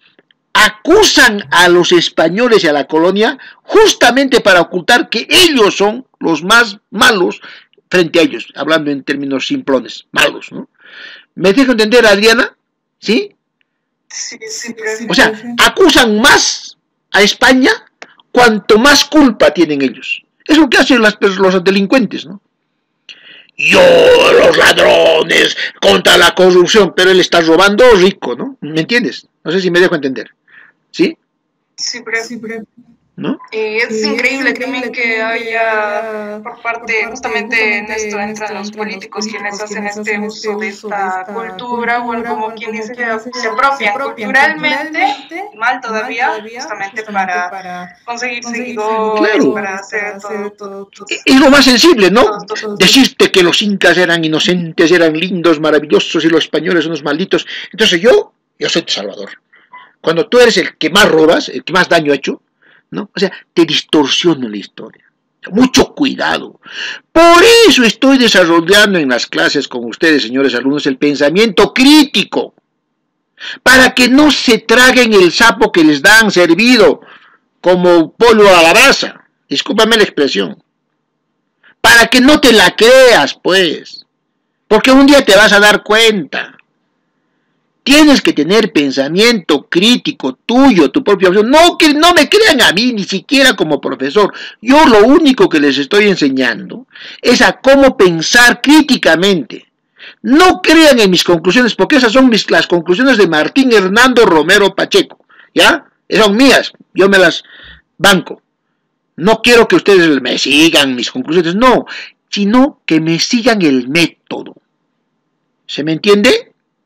acusan a los españoles y a la colonia justamente para ocultar que ellos son los más malos frente a ellos, hablando en términos simplones, malos, ¿no? ¿Me dejo entender, Adriana? ¿Sí? Sí, sí, sí. O sea, acusan más a España cuanto más culpa tienen ellos. Es lo que hacen las, los delincuentes, ¿no? Yo, los ladrones, contra la corrupción, pero él está robando rico, ¿no? ¿Me entiendes? No sé si me dejo entender. ¿Sí? Sí, pero... Sí, pero... ¿No? Y es sí, increíble es también que, que haya, por parte, justamente en esto entran los políticos quienes hacen este uso de esta cultura, bueno, como quien dice que se apropian culturalmente, mal todavía, justamente para conseguir seguidores, claro, para hacer todo, todo, todo. Es lo más sensible, ¿no? Todo, todo, todo. Decirte que los incas eran inocentes, eran lindos, maravillosos, y los españoles son unos malditos. Entonces yo, yo soy tu salvador. Cuando tú eres el que más robas, el que más daño ha hecho, ¿no? O sea, te distorsiona la historia. Mucho cuidado. Por eso estoy desarrollando en las clases con ustedes, señores alumnos, el pensamiento crítico. Para que no se traguen el sapo que les dan servido como pollo a la brasa. Discúlpame la expresión. Para que no te la creas, pues. Porque un día te vas a dar cuenta. Tienes que tener pensamiento crítico tuyo, tu propia opción. No, que no me crean a mí, ni siquiera como profesor. Yo lo único que les estoy enseñando es a cómo pensar críticamente. No crean en mis conclusiones, porque esas son mis, las conclusiones de Martín Hernando Romero Pacheco. ¿Ya? Esas son mías, yo me las banco. No quiero que ustedes me sigan mis conclusiones, no, sino que me sigan el método. ¿Se me entiende?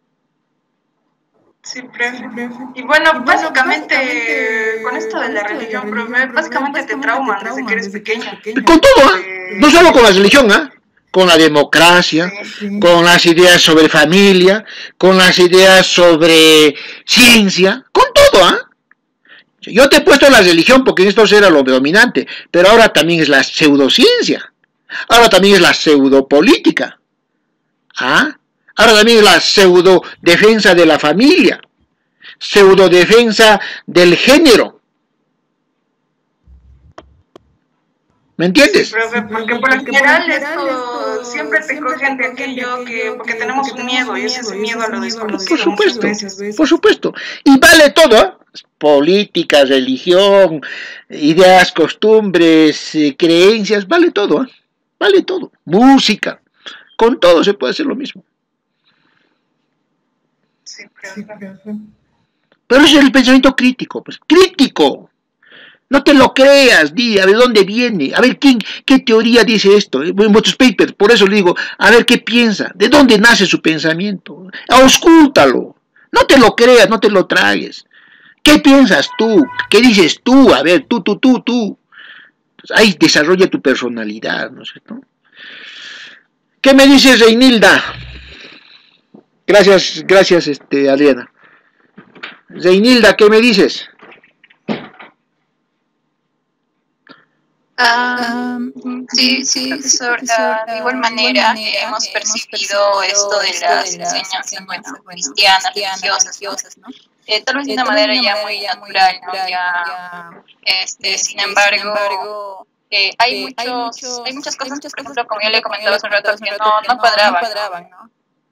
Sí, profe. Y bueno, y básicamente, básicamente, con esto de la religión, profe, básicamente te trauman desde que eres pequeño. Con todo, ¿eh? No solo con la religión, ¿eh? Con la democracia, sí, sí. Con las ideas sobre familia, con las ideas sobre ciencia, con todo, ¿ah? ¿eh? Yo te he puesto la religión porque en esto era lo dominante, pero ahora también es la pseudociencia, ahora también es la pseudopolítica, ¿ah? Ahora también es la pseudo defensa de la familia, pseudo defensa del género. ¿Me entiendes? Sí, profe, porque por lo general esto siempre te cogen de aquello que, porque tenemos un miedo, y es ese miedo a lo desconocido. Por supuesto, por supuesto. Y vale todo, ¿eh? Política, religión, ideas, costumbres, eh, creencias, vale todo, ¿eh? Vale todo. Música, con todo se puede hacer lo mismo. Sí, profe. Pero ese es el pensamiento crítico, pues, crítico. No te lo creas, di, a ver dónde viene, a ver quién, qué teoría dice esto, en vuestros papers, por eso le digo, a ver qué piensa, de dónde nace su pensamiento, auscúltalo, no te lo creas, no te lo tragues. ¿Qué piensas tú? ¿Qué dices tú? A ver, tú, tú, tú, tú. Pues ahí desarrolla tu personalidad, ¿no es cierto? ¿Qué me dices, Reinilda? Gracias, gracias, este, Adriana. Reinilda, ¿qué me dices? Um, sí, sí, profesor. Uh, de igual manera, eh, hemos percibido esto de las enseñanzas, bueno, cristianas, religiosas, ¿no? Eh, tal vez de una manera ya muy natural, ¿no? Ya, este, sin embargo, eh, hay muchos, hay muchas cosas, por ejemplo, como yo le comentaba hace un rato, que no, no cuadraban, ¿no?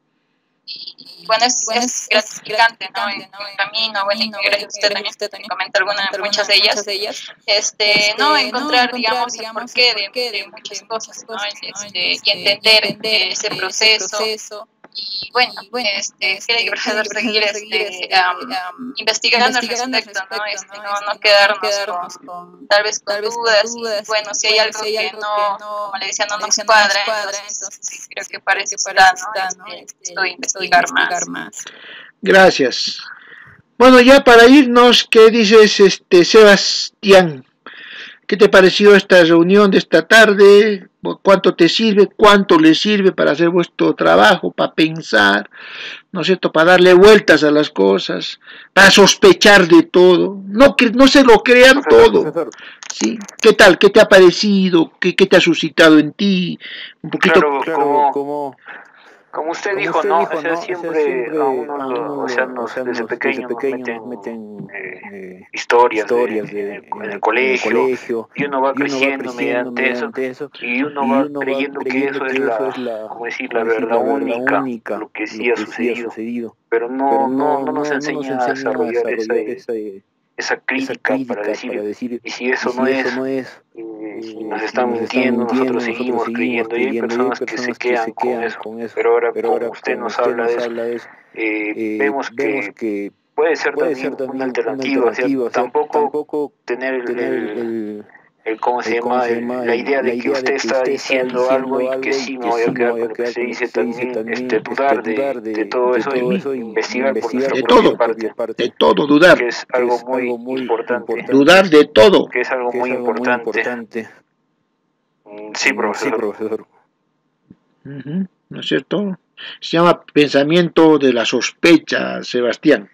Y bueno, es, es gratificante, ¿no? En el camino, bueno, y gracias a usted también, usted también comenta algunas, muchas de ellas, este, no, encontrar, digamos, el porqué de, de muchas cosas, ¿no? Este, y entender ese proceso. Y bueno, este, tiene que profesor seguir este, um, investigando al respecto, ¿no? Este, no, no quedarnos con, tal vez con dudas, y bueno, si hay algo que no, como le decía, no nos cuadra, entonces sí, creo que parece que está, ¿no? Este, esto de investigar más. Gracias. Bueno, ya para irnos, ¿qué dices, este, Sebastián? ¿Qué te pareció esta reunión de esta tarde? ¿Cuánto te sirve? ¿Cuánto le sirve para hacer vuestro trabajo, para pensar, ¿no es cierto?, para darle vueltas a las cosas, para sospechar de todo? No, que no se lo crean todo. ¿Sí? ¿Qué tal? ¿Qué te ha parecido? ¿Qué, qué te ha suscitado en ti? Un poquito. Claro, como, como, como usted como dijo, usted ¿no? Dijo, o sea, ¿no? siempre, o sea, siempre a uno, a uno lo, o sea, nos, o sea, desde pequeño, desde pequeño nos meten, meten eh, historias, historias de, de, en, el, en, el colegio, en el colegio, y uno va creciendo, uno va creciendo mediante, mediante eso, y uno, y va, uno creyendo va creyendo que eso, que eso es la, como decir, la verdad única, única, lo que sí, lo que ha, sucedido, sí ha sucedido, pero no, pero no, no, no nos enseña a desarrollar, a desarrollar esa, esa crítica, esa crítica para, decir, para decir, y si eso, y si no, eso es, no es, eh, si nos están si mintiendo, mintiendo, nosotros seguimos creyendo, y hay personas que se quedan con eso, con eso. Pero ahora, pero ahora como usted nos habla de eso, eh, eh, vemos, vemos que, que puede ser puede también, ser también una alternativa, una alternativa, o sea, tampoco, tampoco tener el, tener el, el el cómo se llama, la idea de que usted está diciendo algo y que sí me voy a quedar con lo que se dice también, este, dudar de, de todo eso y investigar por nuestra propia parte, de todo, dudar, que es algo muy importante, dudar de todo, que es algo muy importante. Sí, profesor. Sí, profesor. Uh-huh. ¿No es cierto? Se llama pensamiento de la sospecha, Sebastián.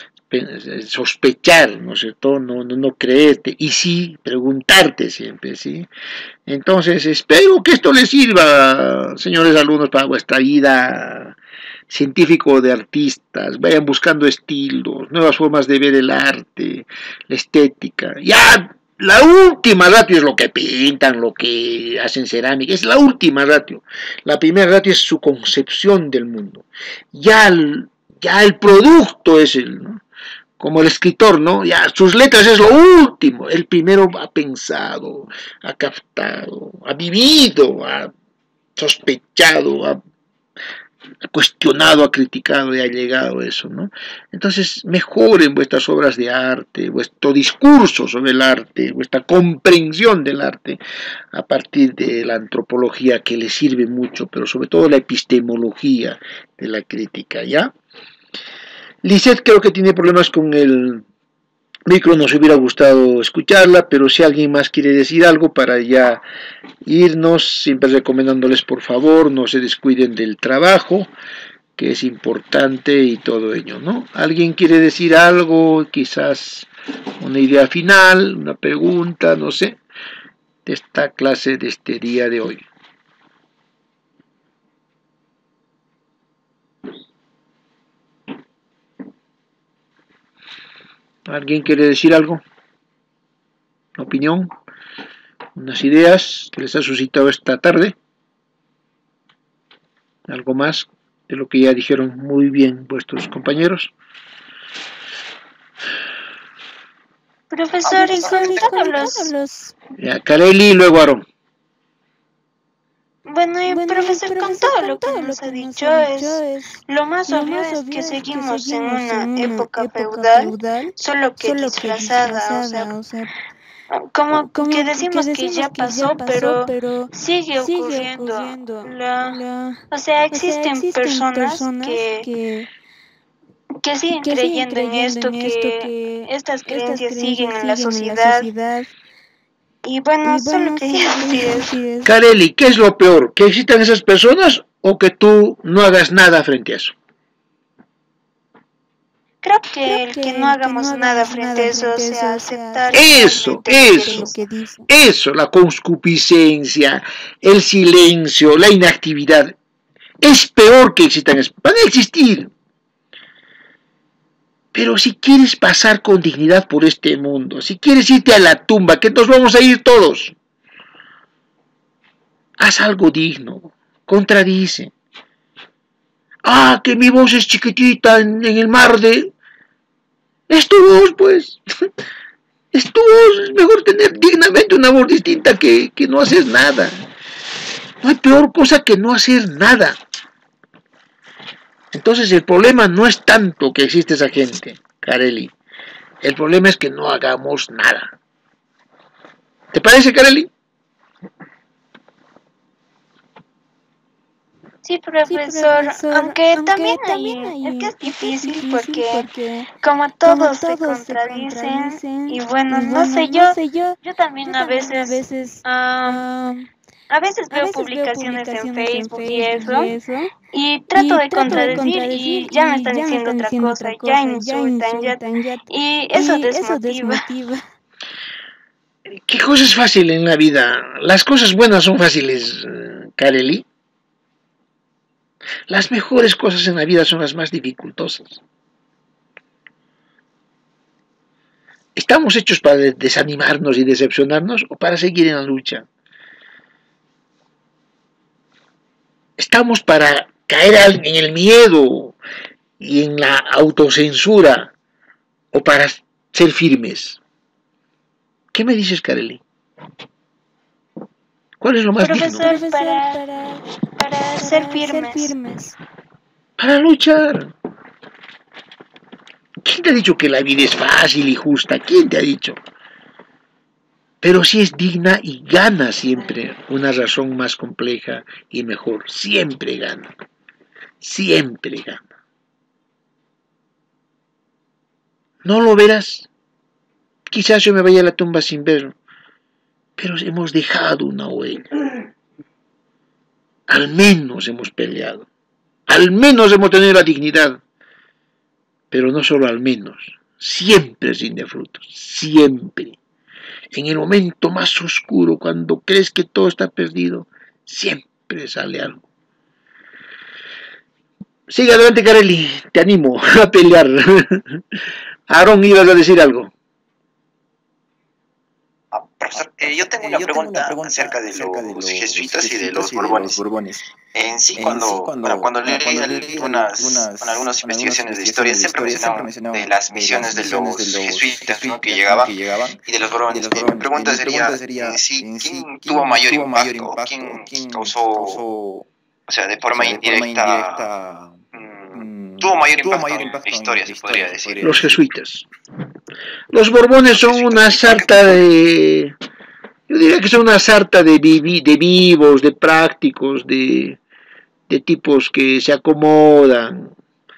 Sospechar, ¿no es cierto? No, no, no creerte, y sí, preguntarte siempre, ¿sí? Entonces, espero que esto les sirva, señores alumnos, para vuestra vida científico de artistas. Vayan buscando estilos, nuevas formas de ver el arte, la estética. Ya, la última ratio es lo que pintan, lo que hacen cerámica, es la última ratio. La primera ratio es su concepción del mundo. Ya el, ya el producto es el, ¿no? Como el escritor, ¿no? Ya, sus letras es lo último. El primero ha pensado, ha captado, ha vivido, ha sospechado, ha, ha cuestionado, ha criticado y ha llegado a eso, ¿no? Entonces, mejoren vuestras obras de arte, vuestro discurso sobre el arte, vuestra comprensión del arte a partir de la antropología, que les sirve mucho, pero sobre todo la epistemología de la crítica, ¿ya? Lisette creo que tiene problemas con el micro, nos hubiera gustado escucharla, pero si alguien más quiere decir algo para ya irnos, siempre recomendándoles por favor no se descuiden del trabajo, que es importante y todo ello, ¿no? ¿Alguien quiere decir algo, quizás una idea final, una pregunta, no sé, de esta clase de este día de hoy? ¿Alguien quiere decir algo? ¿Una opinión? ¿Unas ideas que les ha suscitado esta tarde? ¿Algo más de lo que ya dijeron muy bien vuestros compañeros? Profesor, ¿y con los...? Ya, Kareli y luego Aarón. Bueno, y bueno, profesor, con todo lo que nos ha dicho, es, es lo más lo obvio más es que seguimos, que seguimos en una, en una época, época feudal, feudal, solo que solo disfrazada, disfrazada, o sea, o sea como, como que decimos que, que, que ya que pasó, ya pasó, pero, pero sigue, sigue ocurriendo. ocurriendo. La, La, o sea, existen, existen o sea, existen personas, personas que, que, que siguen que siguen creyendo en creyendo esto, en esto, que que estas creencias estas siguen creencias en la siguen en la sociedad. sociedad. Y bueno, Y solo bueno, quería solo decir quería eso. decir eso. Kareli, ¿qué es lo peor? ¿Que existan esas personas o que tú no hagas nada frente a eso? Creo que Creo el que, que no el que hagamos no nada hagamos frente a nada eso, frente a o eso, sea, o sea, aceptar Eso, realmente lo que eso, lo que dicen. eso, la conscupiscencia, el silencio, la inactividad, es peor que existan, van a existir. Pero si quieres pasar con dignidad por este mundo, si quieres irte a la tumba, que nos vamos a ir todos, haz algo digno, contradice. Ah, que mi voz es chiquitita en, en el mar de... Es tu voz, pues. Es tu voz. Es mejor tener dignamente una voz distinta que, que no hacer nada. No hay peor cosa que no hacer nada. Entonces el problema no es tanto que existe esa gente, Kareli. El problema es que no hagamos nada. ¿Te parece, Kareli? Sí, profesor, sí, profesor, aunque, aunque también, también hay, hay, es que es es que es difícil, difícil porque, porque como todos, como se, todos se contradicen, contradicen, y bueno, y no bueno, sé, no yo, sé, yo, yo también yo a también a veces, veces, um, um, a veces a veo veces veo publicaciones en publicaciones en Facebook y Facebook eso, y eso, y trato y de trato de contradecir contradecir y ya me y están ya me diciendo están otra diciendo cosa, otra ya cosa, ya insultan, ya, insultan, ya, y eso y eso desmotiva. desmotiva. ¿Qué cosa es fácil en la vida? Las cosas buenas son fáciles, Kareli. Las mejores cosas en la vida son las más dificultosas. ¿Estamos hechos para desanimarnos y decepcionarnos o para seguir en la lucha? ¿Estamos para caer en el miedo y en la autocensura o para ser firmes? ¿Qué me dices, Kareli? ¿Cuál es lo más Profesor, digno? Profesor, para, para, para, para ser ser firmes. firmes. Para luchar. ¿Quién te ha dicho que la vida es fácil y justa? ¿Quién te ha dicho? Pero sí es digna y gana siempre una razón más compleja y mejor. Siempre gana. Siempre gana. ¿No lo verás? Quizás yo me vaya a la tumba sin verlo. Pero hemos dejado una huella. Al menos hemos peleado. Al menos hemos tenido la dignidad. Pero no solo al menos. Siempre rinde frutos. Siempre. En el momento más oscuro, cuando crees que todo está perdido, siempre sale algo. Sigue adelante, Kareli, te animo a pelear. Aarón, ibas a decir algo. Ah, profesor, eh, yo tengo una, yo pregunta, tengo una pregunta acerca de acerca de los los jesuitas y de jesuitas los y de borbones. los borbones. En sí, En cuando, sí, cuando, bueno, cuando leí, cuando leí algunas, algunas, bueno, algunas investigaciones de investigaciones historia, de siempre historia, siempre mencionaban mencionaban de las de misiones las de misiones los de los jesuitas, ¿no? que, jesuitas, ¿no? llegaban, que llegaban y de los y borbones. de los Mi borbones. pregunta Mi sería, pregunta sería en sí, en ¿quién sí, tuvo ¿quién mayor tuvo mayor impacto? impacto? ¿Quién ¿Quién causó, causó, o sea, de o forma sea, de forma indirecta, indirecta, mm, tuvo mayor tuvo impacto mayor en la impacto en historia, la se historia, podría se decir? podría Los decir? jesuitas. Los borbones Los son jesuitas. una ¿Y por qué? sarta de... Yo diría que son una sarta de, vivi, de vivos, de prácticos, de, de tipos que se acomodan,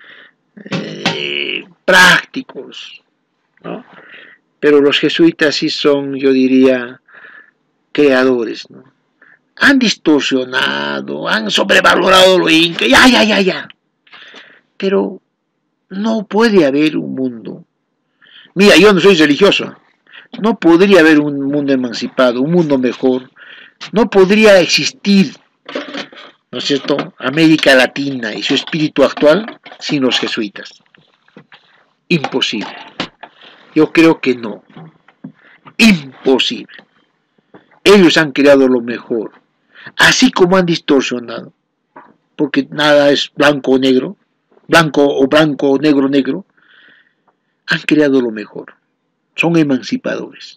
eh, prácticos, ¿no? Pero los jesuitas sí son, yo diría, creadores, ¿no? Han distorsionado, han sobrevalorado lo inca, ya, ya, ya, ya. Pero no puede haber un mundo. Mira, yo no soy religioso. No podría haber un mundo emancipado, un mundo mejor. No podría existir, ¿no es cierto?, América Latina y su espíritu actual sin los jesuitas. Imposible. Yo creo que no. Imposible. Ellos han creado lo mejor. Así como han distorsionado. Porque nada es blanco o negro. Blanco o blanco o negro negro. Han creado lo mejor. Son emancipadores.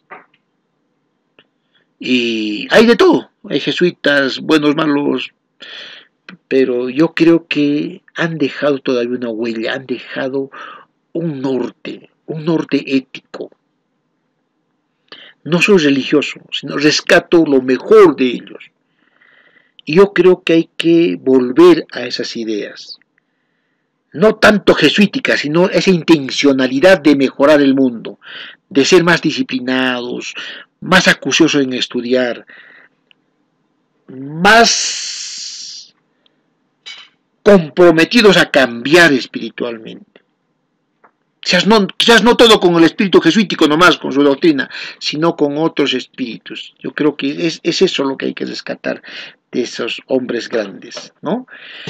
Y hay de todo. Hay jesuitas, buenos, malos. Pero yo creo que han dejado todavía una huella. Han dejado un norte. Un norte ético. No soy religioso, sino rescato lo mejor de ellos. Y yo creo que hay que volver a esas ideas. No tanto jesuíticas, sino esa intencionalidad de mejorar el mundo, de ser más disciplinados, más acuciosos en estudiar, más comprometidos a cambiar espiritualmente. Quizás no, quizás no todo con el espíritu jesuítico nomás, con su doctrina, sino con otros espíritus. Yo creo que es, es eso lo que hay que rescatar de esos hombres grandes, ¿no?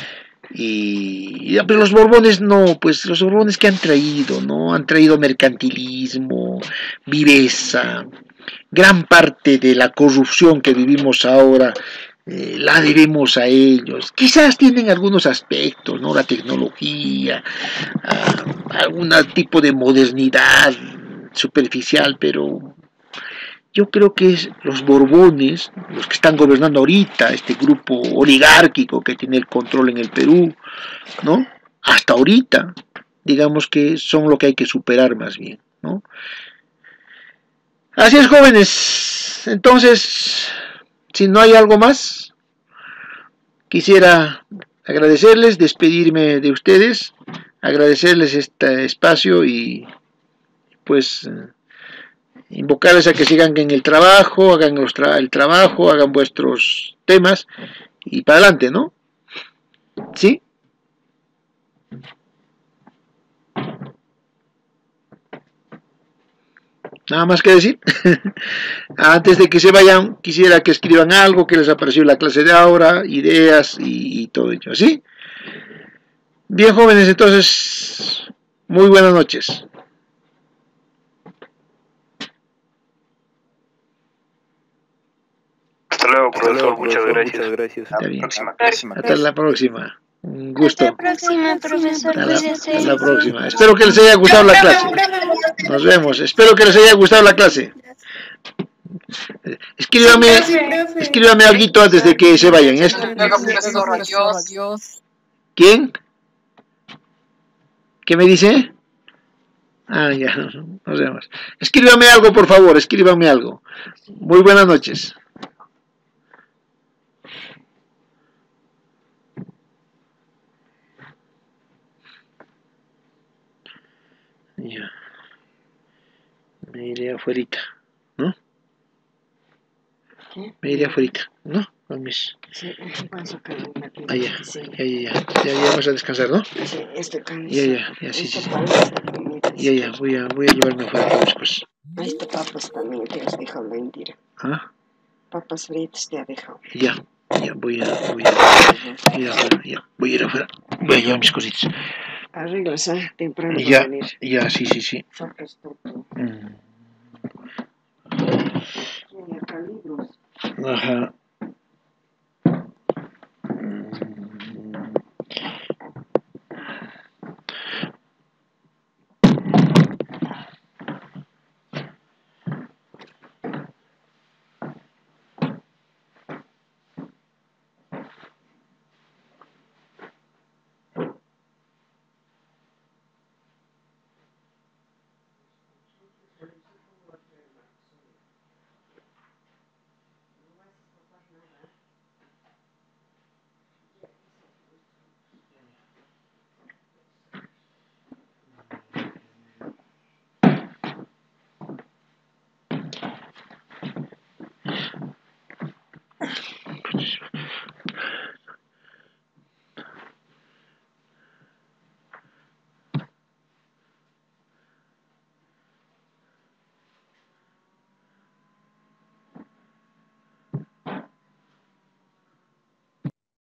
Y pero los Borbones no, pues los Borbones que han traído, ¿no? Han traído mercantilismo, viveza, gran parte de la corrupción que vivimos ahora eh, la debemos a ellos. Quizás tienen algunos aspectos, ¿no? La tecnología, uh, algún tipo de modernidad superficial, pero yo creo que es los Borbones, los que están gobernando ahorita, este grupo oligárquico que tiene el control en el Perú, ¿no? Hasta ahorita, digamos que son lo que hay que superar más bien, ¿no? Así es, jóvenes. Entonces, si no hay algo más, quisiera agradecerles, despedirme de ustedes, agradecerles este espacio y pues invocarles a que sigan en el trabajo, hagan los tra el trabajo, hagan vuestros temas y para adelante, ¿no? ¿Sí? Nada más que decir. Antes de que se vayan, quisiera que escriban algo que les ha parecido la clase de ahora, ideas y, y todo ello, ¿sí? Bien, jóvenes, entonces, muy buenas noches. Hasta luego, profesor. Muchas gracias. Muchas gracias. Está bien. Próxima clase. Hasta la próxima. Un gusto. Hasta la próxima, profesor. Hasta la, Cuídese. hasta la próxima. Espero que les haya gustado la clase. Nos vemos. Espero que les haya gustado la clase. Escríbame, escríbame algo antes de que se vayan. ¿Eh? ¿Quién? ¿Qué me dice? Ah, ya, nos vemos. Escríbame algo, por favor, escríbame algo. Muy buenas noches. Ya. Me iré afuerita, ¿no? Me iré afuerita, ¿no? Con mis... Sí, ah, ya, ya, ya, ya, ya, ya vamos a descansar, ¿no? Sí, este cansa. Ya, ya, ya, sí, sí, sí. Ya, ya, voy a, voy a llevarme afuera todas las cosas. Este papas también te has dejado la mentira. ¿Ah? Papas fritas te ha dejado. Ya, ya, voy a, voy a ir afuera, ya, voy a ir afuera. Voy a llevar mis cositas. Arreglas, ¿eh? Temprano Ya, va a venir. ya, sí, sí, sí. Sacas tú. Mm. Tiene acá libros. Ajá.